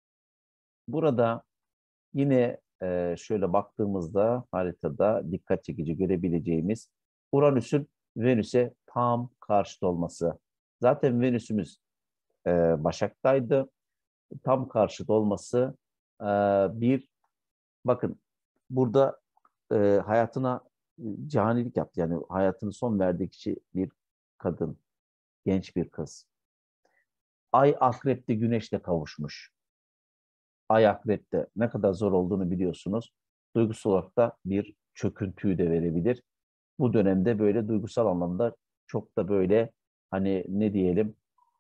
burada yine şöyle baktığımızda haritada dikkat çekici görebileceğimiz Uranüs'ün Venüs'e tam karşıt olması. Zaten Venüs'ümüz Başak'taydı. Tam karşıt olması bir bakın burada hayatına canilik yaptı. Yani hayatını son verdiği kişi bir kadın, genç bir kız. Ay Akrep'te Güneş'le kavuşmuş. Ay Akrep'te ne kadar zor olduğunu biliyorsunuz. Duygusal olarak da bir çöküntüyü de verebilir. Bu dönemde böyle duygusal anlamda çok da böyle hani ne diyelim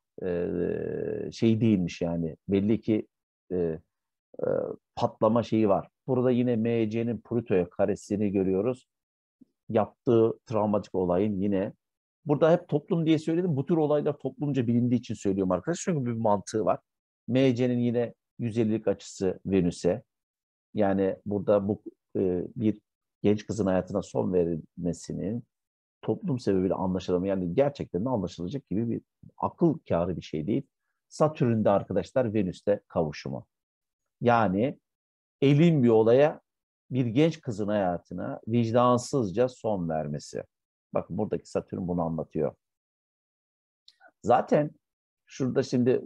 şey değilmiş yani. Belli ki e, e, patlama şeyi var. Burada yine MC'nin Plüto'ya karesini görüyoruz. Yaptığı travmatik olayın yine burada hep toplum diye söyledim. Bu tür olaylar toplumca bilindiği için söylüyorum arkadaşlar. Çünkü bir mantığı var. MC'nin yine 150'lik açısı Venüs'e. Yani burada bu bir genç kızın hayatına son verilmesinin toplum sebebiyle anlaşılamıyor. Yani gerçekten de anlaşılacak gibi bir akıl kârı bir şey değil. Satürn'de arkadaşlar Venüs'te kavuşumu. Yani elin bir olaya bir genç kızın hayatına vicdansızca son vermesi. Bakın buradaki Satürn bunu anlatıyor. Zaten şurada şimdi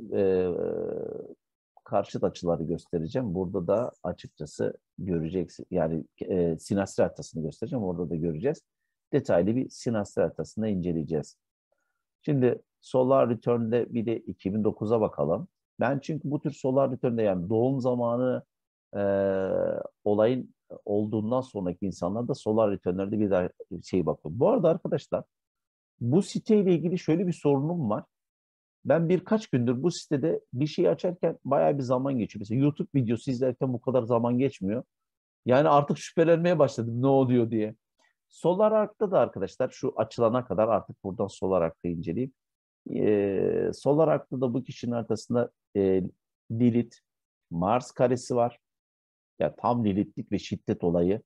karşıt açıları göstereceğim. Burada da açıkçası göreceksin. Yani sinastri haritasını göstereceğim. Orada da göreceğiz. Detaylı bir sinastri haritasını inceleyeceğiz. Şimdi Solar Return'de bir de 2009'a bakalım. Ben çünkü bu tür Solar Return'de yani doğum zamanı e, olayın olduğundan sonraki insanlar da Solar Return'lerde bir daha şey bakıyor. Bu arada arkadaşlar bu siteyle ilgili şöyle bir sorunum var. Ben birkaç gündür bu sitede bir şey açarken bayağı bir zaman geçiyor. Mesela YouTube videosu izlerken bu kadar zaman geçmiyor. Yani artık şüphelenmeye başladım ne oluyor diye. Solar Arc'ta da arkadaşlar şu açılana kadar artık buradan Solar Arc'ta inceleyeyim. Solar Arc'ta da bu kişinin arkasında Lilith, Mars karesi var. Ya tam Lilith'lik ve şiddet olayı.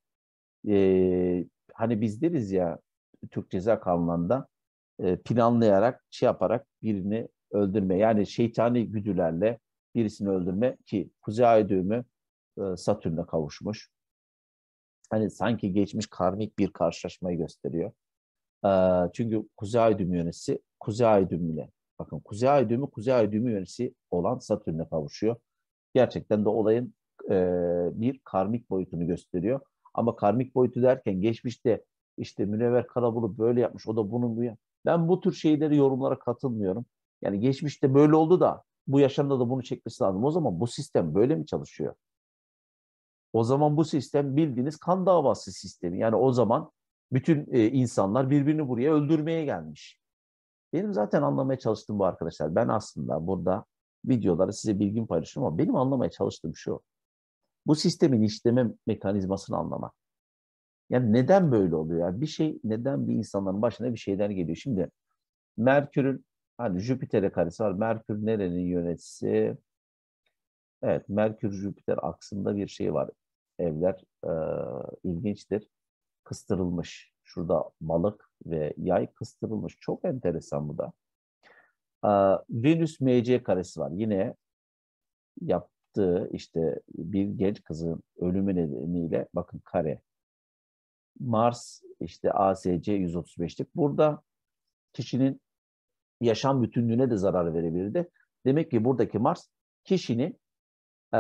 Hani biz deriz ya Türk Ceza Kanunu'nda planlayarak şey yaparak birini öldürme. Yani şeytani güdülerle birisini öldürme ki Kuzey Ay düğümü Satürn'e kavuşmuş. Hani sanki geçmiş karmik bir karşılaşmayı gösteriyor. Çünkü Kuzey Ay düğümü yöneticisi Kuzey Ay düğümüyle. Bakın Kuzey Ay düğümü Kuzey Ay düğümü yöneticisi olan Satürn'e kavuşuyor. Gerçekten de olayın bir karmik boyutunu gösteriyor. Ama karmik boyutu derken geçmişte işte Münevver Karabulut böyle yapmış, o da bunun bu ya. Ben bu tür şeyleri yorumlara katılmıyorum. Yani geçmişte böyle oldu da bu yaşamda da bunu çekmesi lazım. O zaman bu sistem böyle mi çalışıyor? O zaman bu sistem bildiğiniz kan davası sistemi. Yani o zaman bütün insanlar birbirini buraya öldürmeye gelmiş. Benim zaten anlamaya çalıştığım bu arkadaşlar. Ben aslında burada videoları size bilgimi paylaşıyorum ama benim anlamaya çalıştığım şu. Bu sistemin işleme mekanizmasını anlamak. Yani neden böyle oluyor? Yani bir şey neden bir insanların başına bir şeyler geliyor? Şimdi Merkür'ün hani Jüpiter'e karesi var. Merkür nerenin yöneticisi? Evet, Merkür-Jüpiter aksında bir şey var. Evler ilginçtir. Kıstırılmış. Şurada balık ve yay kıstırılmış. Çok enteresan bu da. Venüs MC karesi var. Yine yaptığı işte bir genç kızın ölümü nedeniyle bakın kare. Mars işte ASC 135'lik. Burada kişinin yaşam bütünlüğüne de zarar verebilirdi. Demek ki buradaki Mars kişinin eee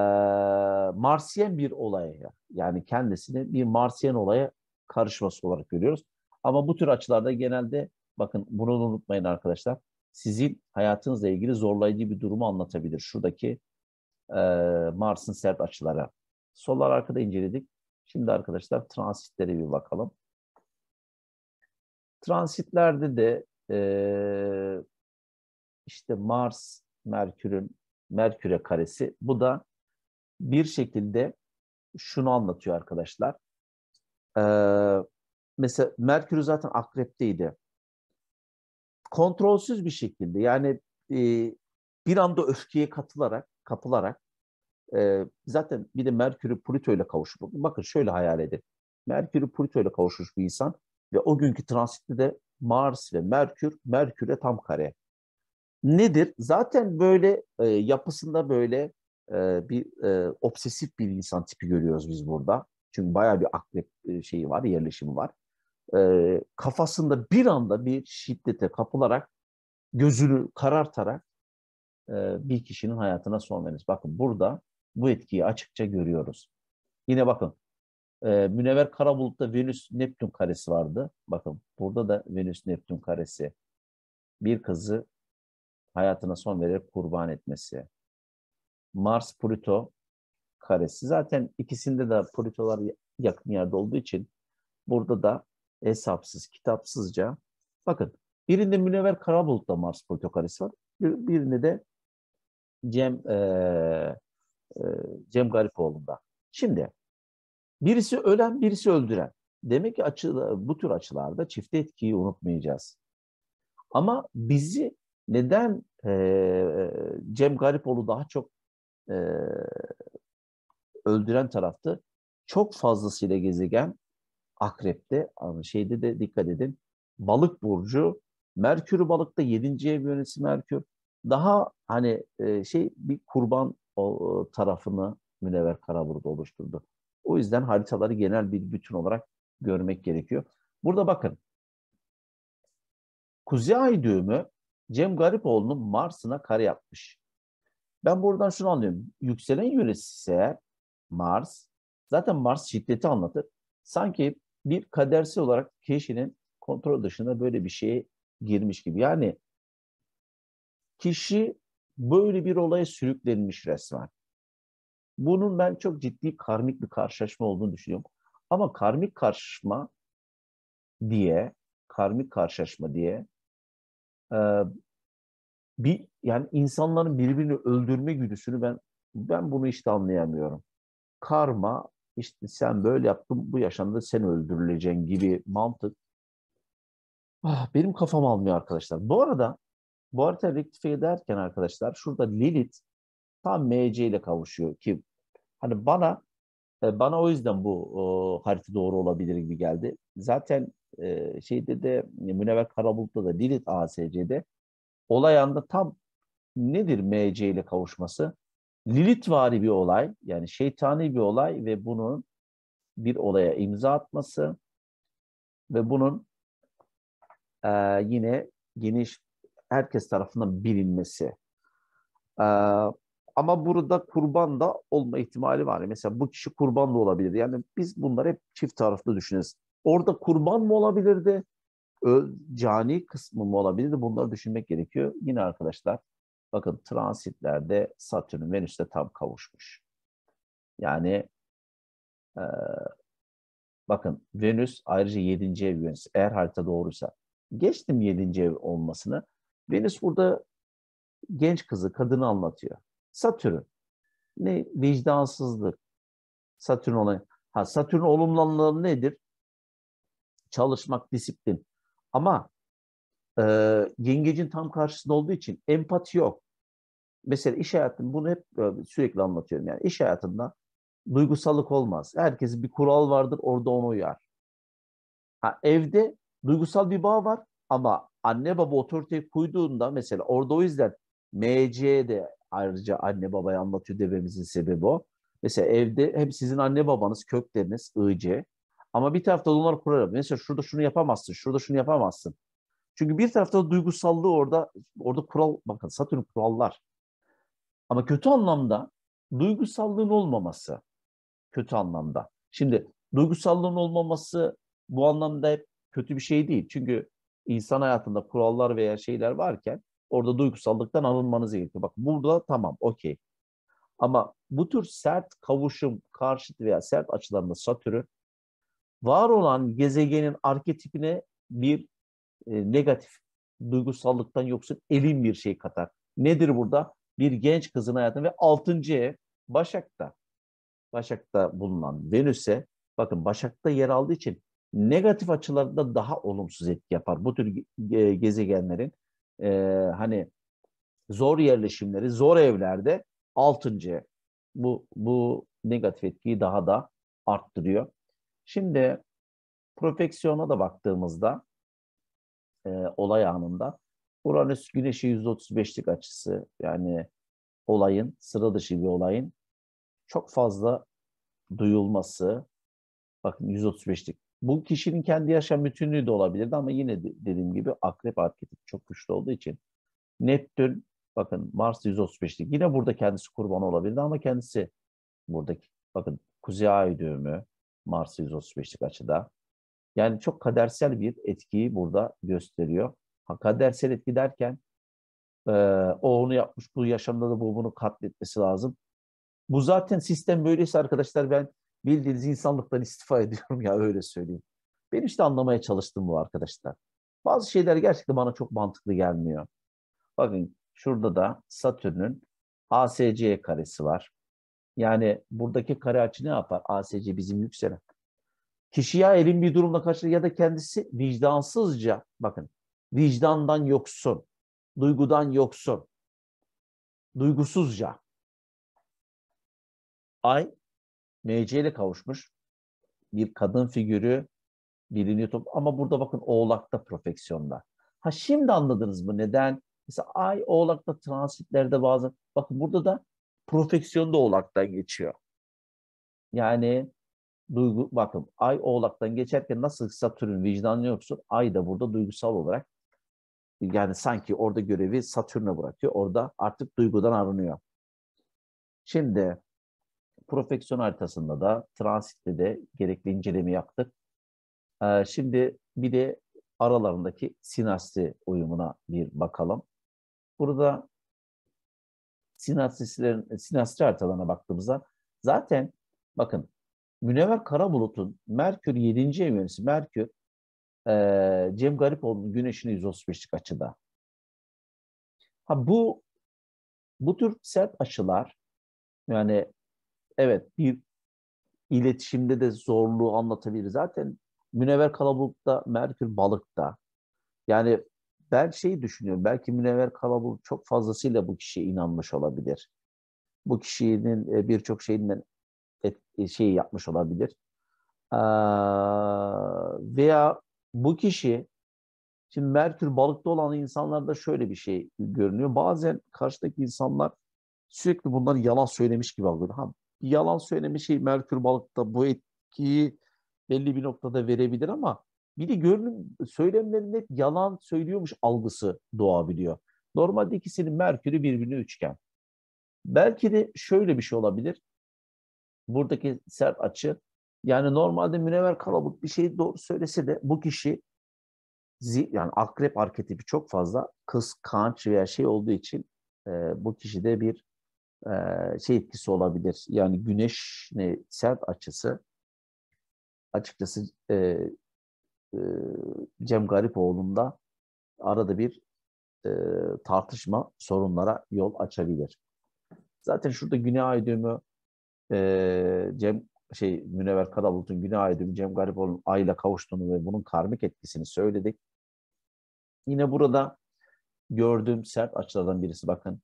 Marsiyen bir olaya yani kendisini bir Marsiyen olaya karışması olarak görüyoruz. Ama bu tür açılarda genelde bakın bunu unutmayın arkadaşlar. Sizin hayatınızla ilgili zorlayıcı bir durumu anlatabilir. Şuradaki Mars'ın sert açıları. Solar arkada inceledik. Şimdi arkadaşlar transitlere bir bakalım. Transitlerde de işte Mars, Merkür'e karesi. Bu da bir şekilde şunu anlatıyor arkadaşlar. Ee, Mesela Merkür zaten Akrep'teydi. Kontrolsüz bir şekilde yani e, bir anda öfkeye kapılarak zaten bir de Merkür'ü Plüto ile kavuşmuş. Bakın şöyle hayal edin. Merkür'ü Plüto ile kavuşmuş bir insan ve o günkü transitte de Mars ve Merkür'e tam kare. Nedir? Zaten böyle yapısında böyle bir obsesif bir insan tipi görüyoruz biz burada. Çünkü bayağı bir akrep şeyi var, yerleşimi var. Kafasında bir anda bir şiddete kapılarak, gözünü karartarak bir kişinin hayatına son verir. Bakın burada bu etkiyi açıkça görüyoruz. Yine bakın Münevver Karabulut'ta Venüs-Neptün karesi vardı. Bakın burada da Venüs-Neptün karesi. Bir kızı hayatına son vererek kurban etmesi. Mars-Plüto karesi. Zaten ikisinde de Plütolar yakın yerde olduğu için burada da hesapsız, kitapsızca bakın birinde Münevver Karabulut'ta Mars-Plüto karesi var. Birinde de Cem e, Cem Garipoğlu'nda. Şimdi birisi ölen, birisi öldüren. Demek ki bu tür açılarda çift etkiyi unutmayacağız. Ama bizi neden Cem Garipoğlu daha çok e, öldüren taraftı? Çok fazlasıyla gezegen Akrep'te, ama şeyde de dikkat edin. Balık burcu, Merkür balıkta 7. ev yöneticisi Merkür. Daha hani bir kurban tarafını Münevver Karabur'da oluşturdu. O yüzden haritaları genel bir bütün olarak görmek gerekiyor. Burada bakın. Kuzey Ay düğümü Cem Garipoğlu'nun Mars'ına kare yapmış. Ben buradan şunu anlıyorum. Yükselen yöneticisi eğer Mars, zaten Mars şiddeti anlatır. Sanki bir kadersel olarak kişinin kontrol dışında böyle bir şeye girmiş gibi. Yani kişi böyle bir olaya sürüklenmiş resmen. Bunun ben çok ciddi karmik bir karşılaşma olduğunu düşünüyorum. Ama diye, karmik karşılaşma diye Yani insanların birbirini öldürme güdüsünü ben bunu işte anlayamıyorum. Karma, işte sen böyle yaptın, bu yaşamda sen öldürüleceksin gibi mantık benim kafam almıyor arkadaşlar. Bu arada bu harita rektifiye ederken arkadaşlar şurada Lilith tam MC ile kavuşuyor ki hani bana o yüzden bu harita doğru olabilir gibi geldi. Zaten şeyde de Münevver Karabulut'ta da Lilith ASC'de olay anda tam nedir MC ile kavuşması? Lilithvari bir olay, yani şeytani bir olay ve bunun bir olaya imza atması ve bunun e, yine geniş herkes tarafından bilinmesi. E, ama burada kurban da olma ihtimali var. Mesela bu kişi kurban da olabilir. Yani biz bunları hep çift taraflı düşünürüz. Orada kurban mı olabilirdi? Cani kısmı mı olabilirdi? Bunları düşünmek gerekiyor. Yine arkadaşlar bakın transitlerde Satürn Venüs'te tam kavuşmuş. Yani e, bakın Venüs ayrıca 7. ev yöneticisi. Eğer harita doğruysa. Geçtim 7. ev olmasını. Venüs burada genç kızı, kadını anlatıyor. Satürn. Ne? Vicdansızlık. Satürn olan. Satürn olumlanları nedir? Çalışmak, disiplin. Ama e, yengecin tam karşısında olduğu için empati yok. Mesela iş hayatında bunu hep sürekli anlatıyorum. Yani iş hayatında duygusallık olmaz. Herkesin bir kural vardır, orada onu uyar. Evde duygusal bir bağ var ama anne baba otoriteyi koyduğunda mesela orada o yüzden MC de ayrıca anne babayı anlatıyor dememizin sebebi o. Mesela evde hem sizin anne babanız kökleriniz IC ama bir tarafta da onları kurar. Mesela şurada şunu yapamazsın, şurada şunu yapamazsın. Çünkü bir tarafta da duygusallığı orada kural, bakın Satürn kurallar. Ama kötü anlamda duygusallığın olmaması, kötü anlamda. Şimdi duygusallığın olmaması bu anlamda hep kötü bir şey değil. Çünkü insan hayatında kurallar veya şeyler varken orada duygusallıktan alınmanız gerekiyor. Bak burada tamam, okey. Ama bu tür sert kavuşum, karşıt veya sert açılarında Satürn var olan gezegenin arketipine bir negatif duygusallıktan yoksun elin bir şey katar. Nedir burada? Bir genç kızın hayatında ve 6. ev Başak'ta. Başak'ta bulunan Venüs'e, bakın Başak'ta yer aldığı için negatif açılarda daha olumsuz etki yapar. Bu tür gezegenlerin e, hani zor yerleşimleri, zor evlerde 6. ev. Bu negatif etkiyi daha da arttırıyor. Şimdi profeksiyona da baktığımızda olay anında Uranüs Güneş'e %35'lik açısı, yani olayın, sıra dışı bir olayın çok fazla duyulması, bakın 135'lik. Bu kişinin kendi yaşam bütünlüğü de olabilirdi ama yine dediğim gibi akrep arketipi çok güçlü olduğu için Neptün, bakın Mars 135'lik. Yine burada kendisi kurban olabilirdi ama kendisi buradaki, bakın Kuzey Ay düğümü Mars 135'lik açıda. Yani çok kadersel bir etkiyi burada gösteriyor. Kadersel etki derken e, o onu yapmış, bu yaşamda da bu bunu katletmesi lazım. Bu zaten sistem böyleyse arkadaşlar ben bildiğiniz insanlıktan istifa ediyorum ya, öyle söyleyeyim. Ben işte anlamaya çalıştım bu arkadaşlar. Bazı şeyler gerçekten bana çok mantıklı gelmiyor. Bakın şurada da Satürn'ün ASC karesi var. Yani buradaki kare açı ne yapar? ASC bizim yükselen. Kişi ya elin bir durumla karşı ya da kendisi vicdansızca, bakın vicdandan yoksun, duygudan yoksun, duygusuzca. Ay MC ile kavuşmuş bir kadın figürü biliniyor. Ama burada bakın Oğlak'ta profeksiyonda. Şimdi anladınız mı neden? Mesela Ay Oğlak'ta transitlerde bazı, bakın burada da profeksiyonda Oğlak'tan geçiyor. Yani bakın Ay Oğlak'tan geçerken nasıl Satürn vicdanlı yoksun, Ay da burada duygusal olarak, yani sanki orada görevi Satürn'e bırakıyor. Orada artık duygudan arınıyor. Şimdi profeksiyon haritasında da transitte de gerekli inceleme yaptık. Şimdi bir de aralarındaki sinastri uyumuna bir bakalım. Burada sinastri haritalarına baktığımızda zaten bakın Münevver Karabulut'un Merkür 7. ev yöneticisi Merkür Cem Garipoğlu'nun Güneş'in 135'lik açıda. Ha bu tür sert açılar, yani evet, bir iletişimde de zorluğu anlatabilir. Zaten Münevver Kalabulık'ta, Merkür Balık'ta. Yani ben şeyi düşünüyorum. Belki Münevver Kalabulut çok fazlasıyla bu kişiye inanmış olabilir. Bu kişinin birçok şeyinden şeyi yapmış olabilir. Veya bu kişi, şimdi Merkür Balık'ta olan insanlarda şöyle bir şey görünüyor. Bazen karşıdaki insanlar sürekli bunları yalan söylemiş gibi algılıyor. Ha, bir yalan söylemiş şey Merkür Balık'ta bu etkiyi belli bir noktada verebilir ama bir de görünüm söylemlerinde hep yalan söylüyormuş algısı doğabiliyor. Normalde ikisinin Merkür'ü birbirine üçgen. Belki de şöyle bir şey olabilir. Buradaki sert açı, yani normalde Münevver Kalabulut bir şeyi doğru söylese de bu kişi yani akrep arketipi çok fazla kıskanç veya şey olduğu için bu kişide bir şey etkisi olabilir. Yani güneş sert açısı açıkçası e, Cem Garipoğlu'nda arada bir e, tartışma sorunlara yol açabilir. Zaten şurada Güney Ay düğümü Cem Münevver Karabulut'un Güney Ay düğümü Cem Garipoğlu'nun Ay'la kavuştuğunu ve bunun karmik etkisini söyledik. Yine burada gördüğüm sert açılardan birisi bakın.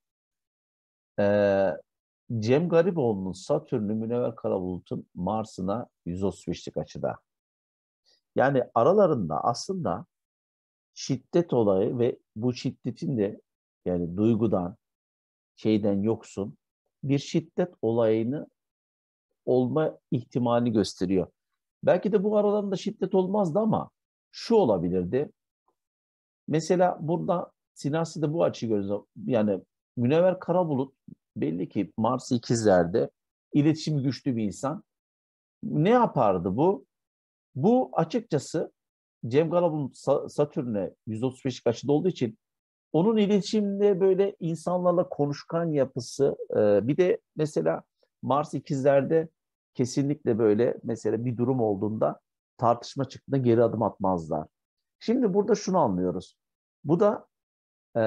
E, Cem Garipoğlu'nun Satürn'ü Münevver Karabulut'un Mars'ına 135'lik açıda. Yani aralarında aslında şiddet olayı ve bu şiddetin de yani duygudan, şeyden yoksun bir şiddet olayını olma ihtimalini gösteriyor. Belki de bu aralarında şiddet olmazdı ama şu olabilirdi. Mesela burada Sinasi'de bu açıyı görüyoruz. Yani Münevver Karabulut belli ki Mars ikizlerde iletişim güçlü bir insan. Ne yapardı bu? Bu açıkçası Cem Karabulut Satürn'e 135 açıda olduğu için onun iletişimde böyle insanlarla konuşkan yapısı, bir de mesela Mars ikizlerde kesinlikle böyle mesela bir durum olduğunda tartışma çıktığında geri adım atmazlar. Şimdi burada şunu anlıyoruz. Bu da e,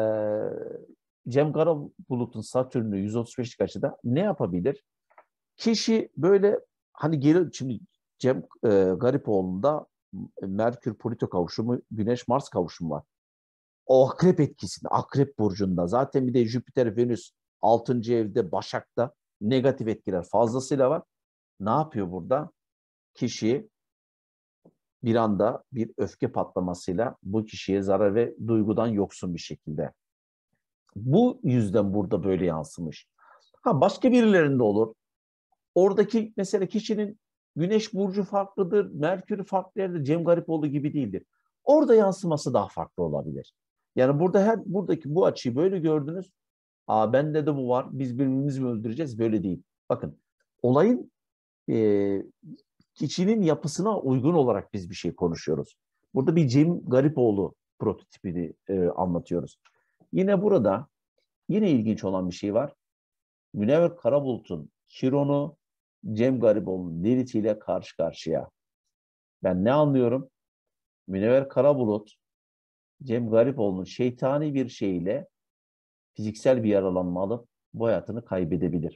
Cem Karabulut'un Satürn'ü 135'lik açıda ne yapabilir? Kişi böyle hani geri şimdi Cem Garipoğlu'nda Merkür Plüto kavuşumu, Güneş Mars kavuşumu var. O akrep etkisinde, akrep burcunda. Zaten bir de Jüpiter, Venüs 6. evde, Başak'ta negatif etkiler fazlasıyla var. Ne yapıyor burada? Kişi bir anda bir öfke patlamasıyla bu kişiye zarar ve duygudan yoksun bir şekilde. Bu yüzden burada böyle yansımış. Ha, başka birilerinde olur. Oradaki mesela kişinin Güneş burcu farklıdır, Merkür farklı yerde, Cem Garipoğlu gibi değildir. Orada yansıması daha farklı olabilir. Yani burada buradaki bu açıyı böyle gördünüz. Aa, bende de bu var. Biz birbirimizi mi öldüreceğiz? Böyle değil. Bakın, olayın e, kişinin yapısına uygun olarak biz bir şey konuşuyoruz. Burada bir Cem Garipoğlu prototipini anlatıyoruz. Yine burada yine ilginç olan bir şey var. Münevver Karabulut'un Chiron'u Cem Garipoğlu'nun Lilith ile karşı karşıya. Ben ne anlıyorum? Münevver Karabulut Cem Garipoğlu'nun şeytani bir şeyle fiziksel bir yaralanma alıp bu hayatını kaybedebilir.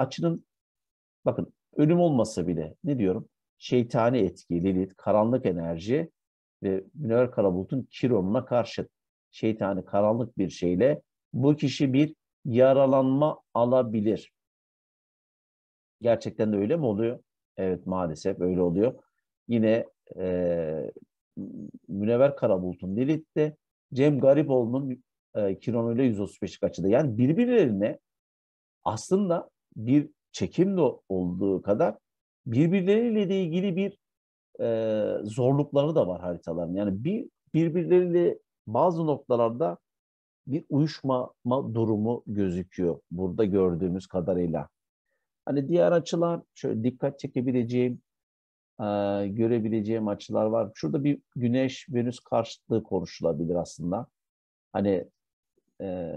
Bakın ölüm olmasa bile ne diyorum? Şeytani etki, Lilith, karanlık enerji ve Münevver Karabulut'un Chiron'una karşı şeytani karanlık bir şeyle bu kişi bir yaralanma alabilir. Gerçekten de öyle mi oluyor? Evet, maalesef öyle oluyor. Yine Münevver Karabulut'un Lilith'te, Cem Garipoğlu'nun Chiron ile 135'lik açıda. Yani birbirlerine aslında bir çekim de olduğu kadar birbirleriyle de ilgili bir zorlukları da var haritaların. Yani birbirleriyle bazı noktalarda bir uyuşmama durumu gözüküyor burada gördüğümüz kadarıyla. Hani diğer açılar şöyle dikkat çekebileceğim, görebileceğim açılar var. Şurada bir Güneş-Venüs karşıtlığı konuşulabilir aslında. Hani e,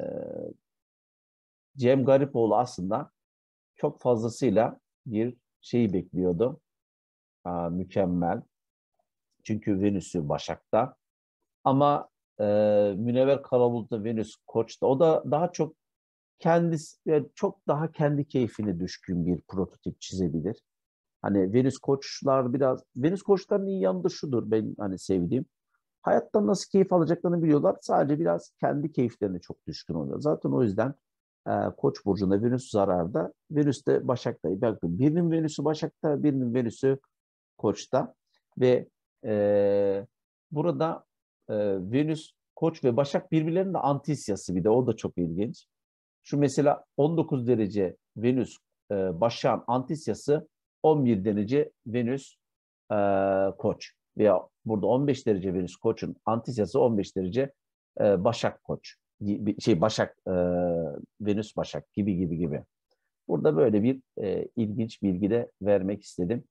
Cem Garipoğlu aslında çok fazlasıyla bir şeyi bekliyordu. Mükemmel. Çünkü Venüs'ü Başak'ta. Ama Münevver Karabulut'ta Venüs Koç'ta. O da daha çok kendisi, yani çok daha kendi keyfine düşkün bir prototip çizebilir. Hani Venüs Koçlar biraz, Venüs Koçların iyi yanı da şudur ben hani sevdiğim. Hayattan nasıl keyif alacaklarını biliyorlar. Sadece biraz kendi keyiflerine çok düşkün oluyor. Zaten o yüzden Koç burcunda Venüs zararda. Venüs de Başak'ta. Bakın birinin Venüs'ü Başak'ta, birinin Venüs'ü Koç'ta ve e, burada Venüs, Koç ve Başak birbirlerinin de antisyası, bir de o da çok ilginç. Şu mesela 19 derece Venüs Başak'ın antisyası 11 derece Venüs e, Koç, veya burada 15 derece Venüs Koç'un antisyası 15 derece Başak Koç, Başak Venüs Başak gibi gibi gibi. Burada böyle bir ilginç bilgi de vermek istedim.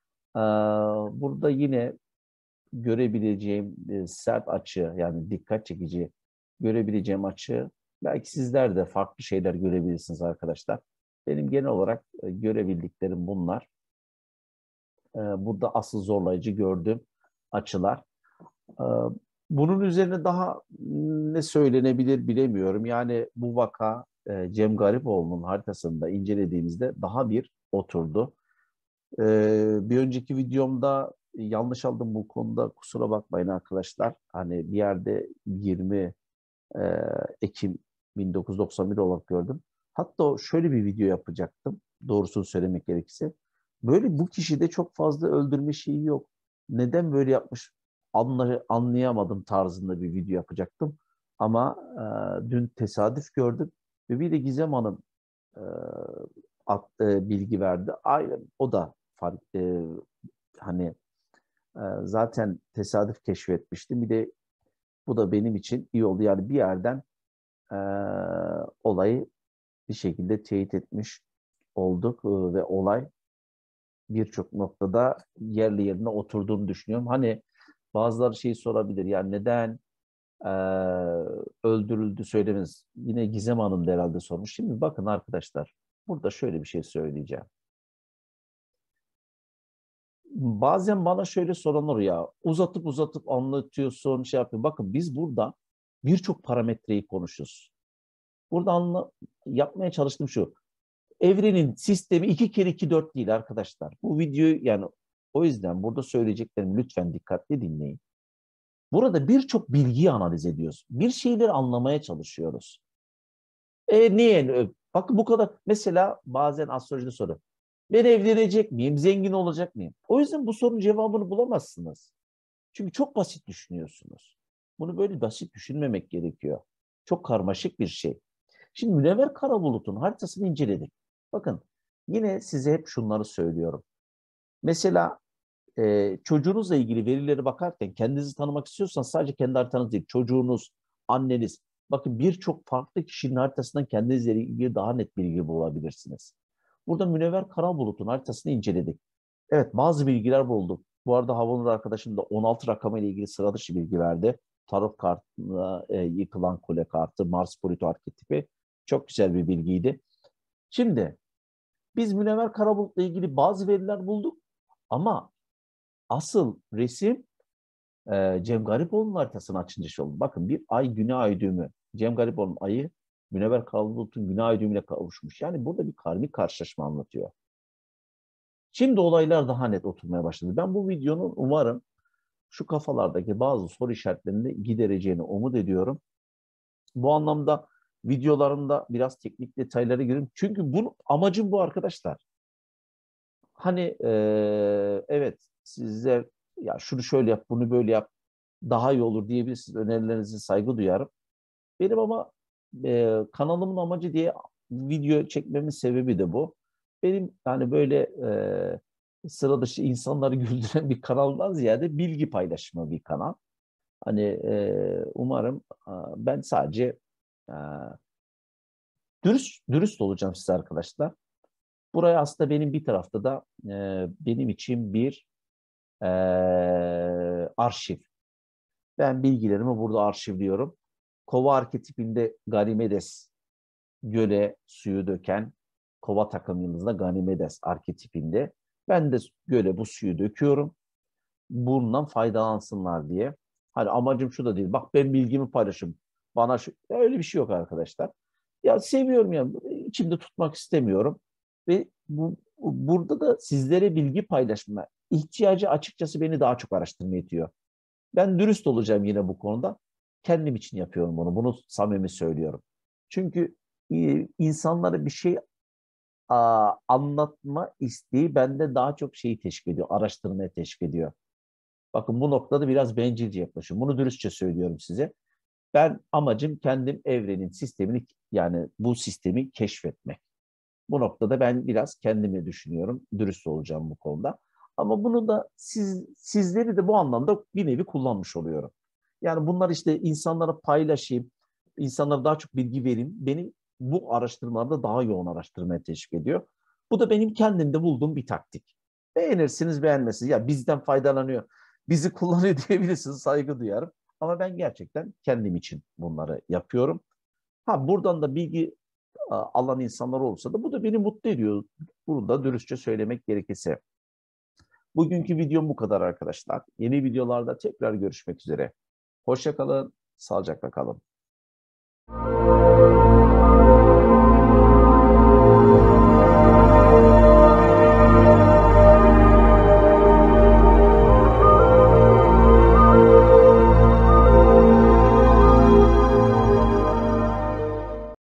Burada yine görebileceğim sert açı, yani dikkat çekici görebileceğim açı, belki sizler de farklı şeyler görebilirsiniz arkadaşlar. Benim genel olarak görebildiklerim bunlar. Burada asıl zorlayıcı gördüğüm açılar. Ee, Bunun üzerine daha ne söylenebilir bilemiyorum. Yani bu vaka Cem Garipoğlu'nun haritasında incelediğimizde daha bir oturdu. Bir önceki videomda yanlış aldım bu konuda, kusura bakmayın arkadaşlar. Hani bir yerde 20 e, Ekim 1991 olarak gördüm. Hatta şöyle bir video yapacaktım. Doğrusunu söylemek gerekirse. Böyle bu kişide çok fazla öldürme şeyi yok. Neden böyle yapmış anlayamadım tarzında bir video yapacaktım. Ama dün tesadüf gördüm. Ve bir de Gizem Hanım e, bilgi verdi. Aynen o da hani zaten tesadüf keşfetmiştim. Bir de bu da benim için iyi oldu. Yani bir yerden e, olayı bir şekilde teyit etmiş olduk ve olay birçok noktada yerli yerine oturduğunu düşünüyorum. Hani bazıları şeyi sorabilir, yani neden e, öldürüldü söylemeniz. Yine Gizem Hanım da herhalde sormuş. Şimdi bakın arkadaşlar, burada şöyle bir şey söyleyeceğim. Bazen bana şöyle sorulur, ya uzatıp uzatıp anlatıyorsun, şey yapıyor. Bakın biz burada birçok parametreyi konuşuyoruz. Burada yapmaya çalıştığım şu. Evrenin sistemi 2 kere 2 4 değil arkadaşlar. Bu videoyu, yani o yüzden burada söyleyeceklerimi lütfen dikkatli dinleyin. Burada birçok bilgiyi analiz ediyoruz. Bir şeyleri anlamaya çalışıyoruz. Niye? Bakın bu kadar. Mesela bazen astrolojide soru. Ben evlenecek miyim? Zengin olacak mıyım? O yüzden bu sorunun cevabını bulamazsınız. Çünkü çok basit düşünüyorsunuz. Bunu böyle basit düşünmemek gerekiyor. Çok karmaşık bir şey. Şimdi Münevver Karabulut'un haritasını inceledik. Bakın yine size hep şunları söylüyorum. Mesela çocuğunuzla ilgili verilere bakarken kendinizi tanımak istiyorsanız sadece kendi haritanız değil, çocuğunuz, anneniz. Bakın birçok farklı kişinin haritasından kendinizle ilgili daha net bilgi bulabilirsiniz. Burada Münevver Karabulut'un haritasını inceledik. Evet, bazı bilgiler bulduk. Bu arada Havanur arkadaşım da 16 rakamı ile ilgili sıra dışı bilgi verdi. Tarot kartına yıkılan kule kartı, Mars Polito arketipi. Çok güzel bir bilgiydi. Şimdi biz Münevver Karabulut'la ilgili bazı veriler bulduk. Ama asıl resim Cem Garipoğlu'nun haritasını açınca şey oldu. Bakın bir ay güney ay düğümü. Cem Garipoğlu'nun ayı Münevver Karabulut'un güney ay düğümüyle kavuşmuş. Yani burada bir karmik karşılaşma anlatıyor. Şimdi olaylar daha net oturmaya başladı. Ben bu videonun umarım şu kafalardaki bazı soru işaretlerini gidereceğini umut ediyorum. Bu anlamda videolarımda biraz teknik detaylara girin. Çünkü bu amacım bu arkadaşlar. Hani evet, sizler ya şunu şöyle yap, bunu böyle yap, daha iyi olur diyebilirsiniz. Önerilerinize saygı duyarım. Benim ama kanalımın amacı diye video çekmemin sebebi de bu. Benim yani böyle sıra dışı insanları güldüren bir kanaldan ziyade bilgi paylaşımı bir kanal. Hani umarım ben sadece e, dürüst olacağım size arkadaşlar. Buraya aslında benim bir tarafta da benim için bir e, arşiv. Ben bilgilerimi burada arşivliyorum. Kova arketipinde Ganymedes, göle suyu döken kova takım yıldızında Ganymedes arketipinde. Ben de göle bu suyu döküyorum. Bundan faydalansınlar diye. Hani amacım şu da değil. Bak ben bilgimi paylaşım. Bana şu, öyle bir şey yok arkadaşlar. Ya seviyorum ya. İçimde tutmak istemiyorum. Ve burada da sizlere bilgi paylaşma ihtiyacı açıkçası beni daha çok araştırmaya itiyor. Ben dürüst olacağım yine bu konuda. Kendim için yapıyorum bunu. Bunu samimi söylüyorum. Çünkü insanlara bir şey anlatma isteği bende daha çok şeyi teşvik ediyor. Araştırmaya teşvik ediyor. Bakın bu noktada biraz bencilce yaklaşım. Bunu dürüstçe söylüyorum size. Ben amacım kendim evrenin sistemini yani bu sistemi keşfetmek. Bu noktada ben biraz kendimi düşünüyorum. Dürüst olacağım bu konuda. Ama bunu da sizleri de bu anlamda bir nevi kullanmış oluyorum. Yani bunlar işte insanlara paylaşayım, insanlara daha çok bilgi vereyim. Beni bu araştırmalarda daha yoğun araştırmaya teşvik ediyor. Bu da benim kendimde bulduğum bir taktik. Beğenirsiniz, beğenmezsiniz. Ya bizden faydalanıyor, bizi kullanıyor diyebilirsiniz, saygı duyarım. Ama ben gerçekten kendim için bunları yapıyorum. Ha buradan da bilgi alan insanlar olsa da bu da beni mutlu ediyor. Bunu da dürüstçe söylemek gerekirse. Bugünkü videom bu kadar arkadaşlar. Yeni videolarda tekrar görüşmek üzere. Hoşça kalın, sağlıcakla kalın.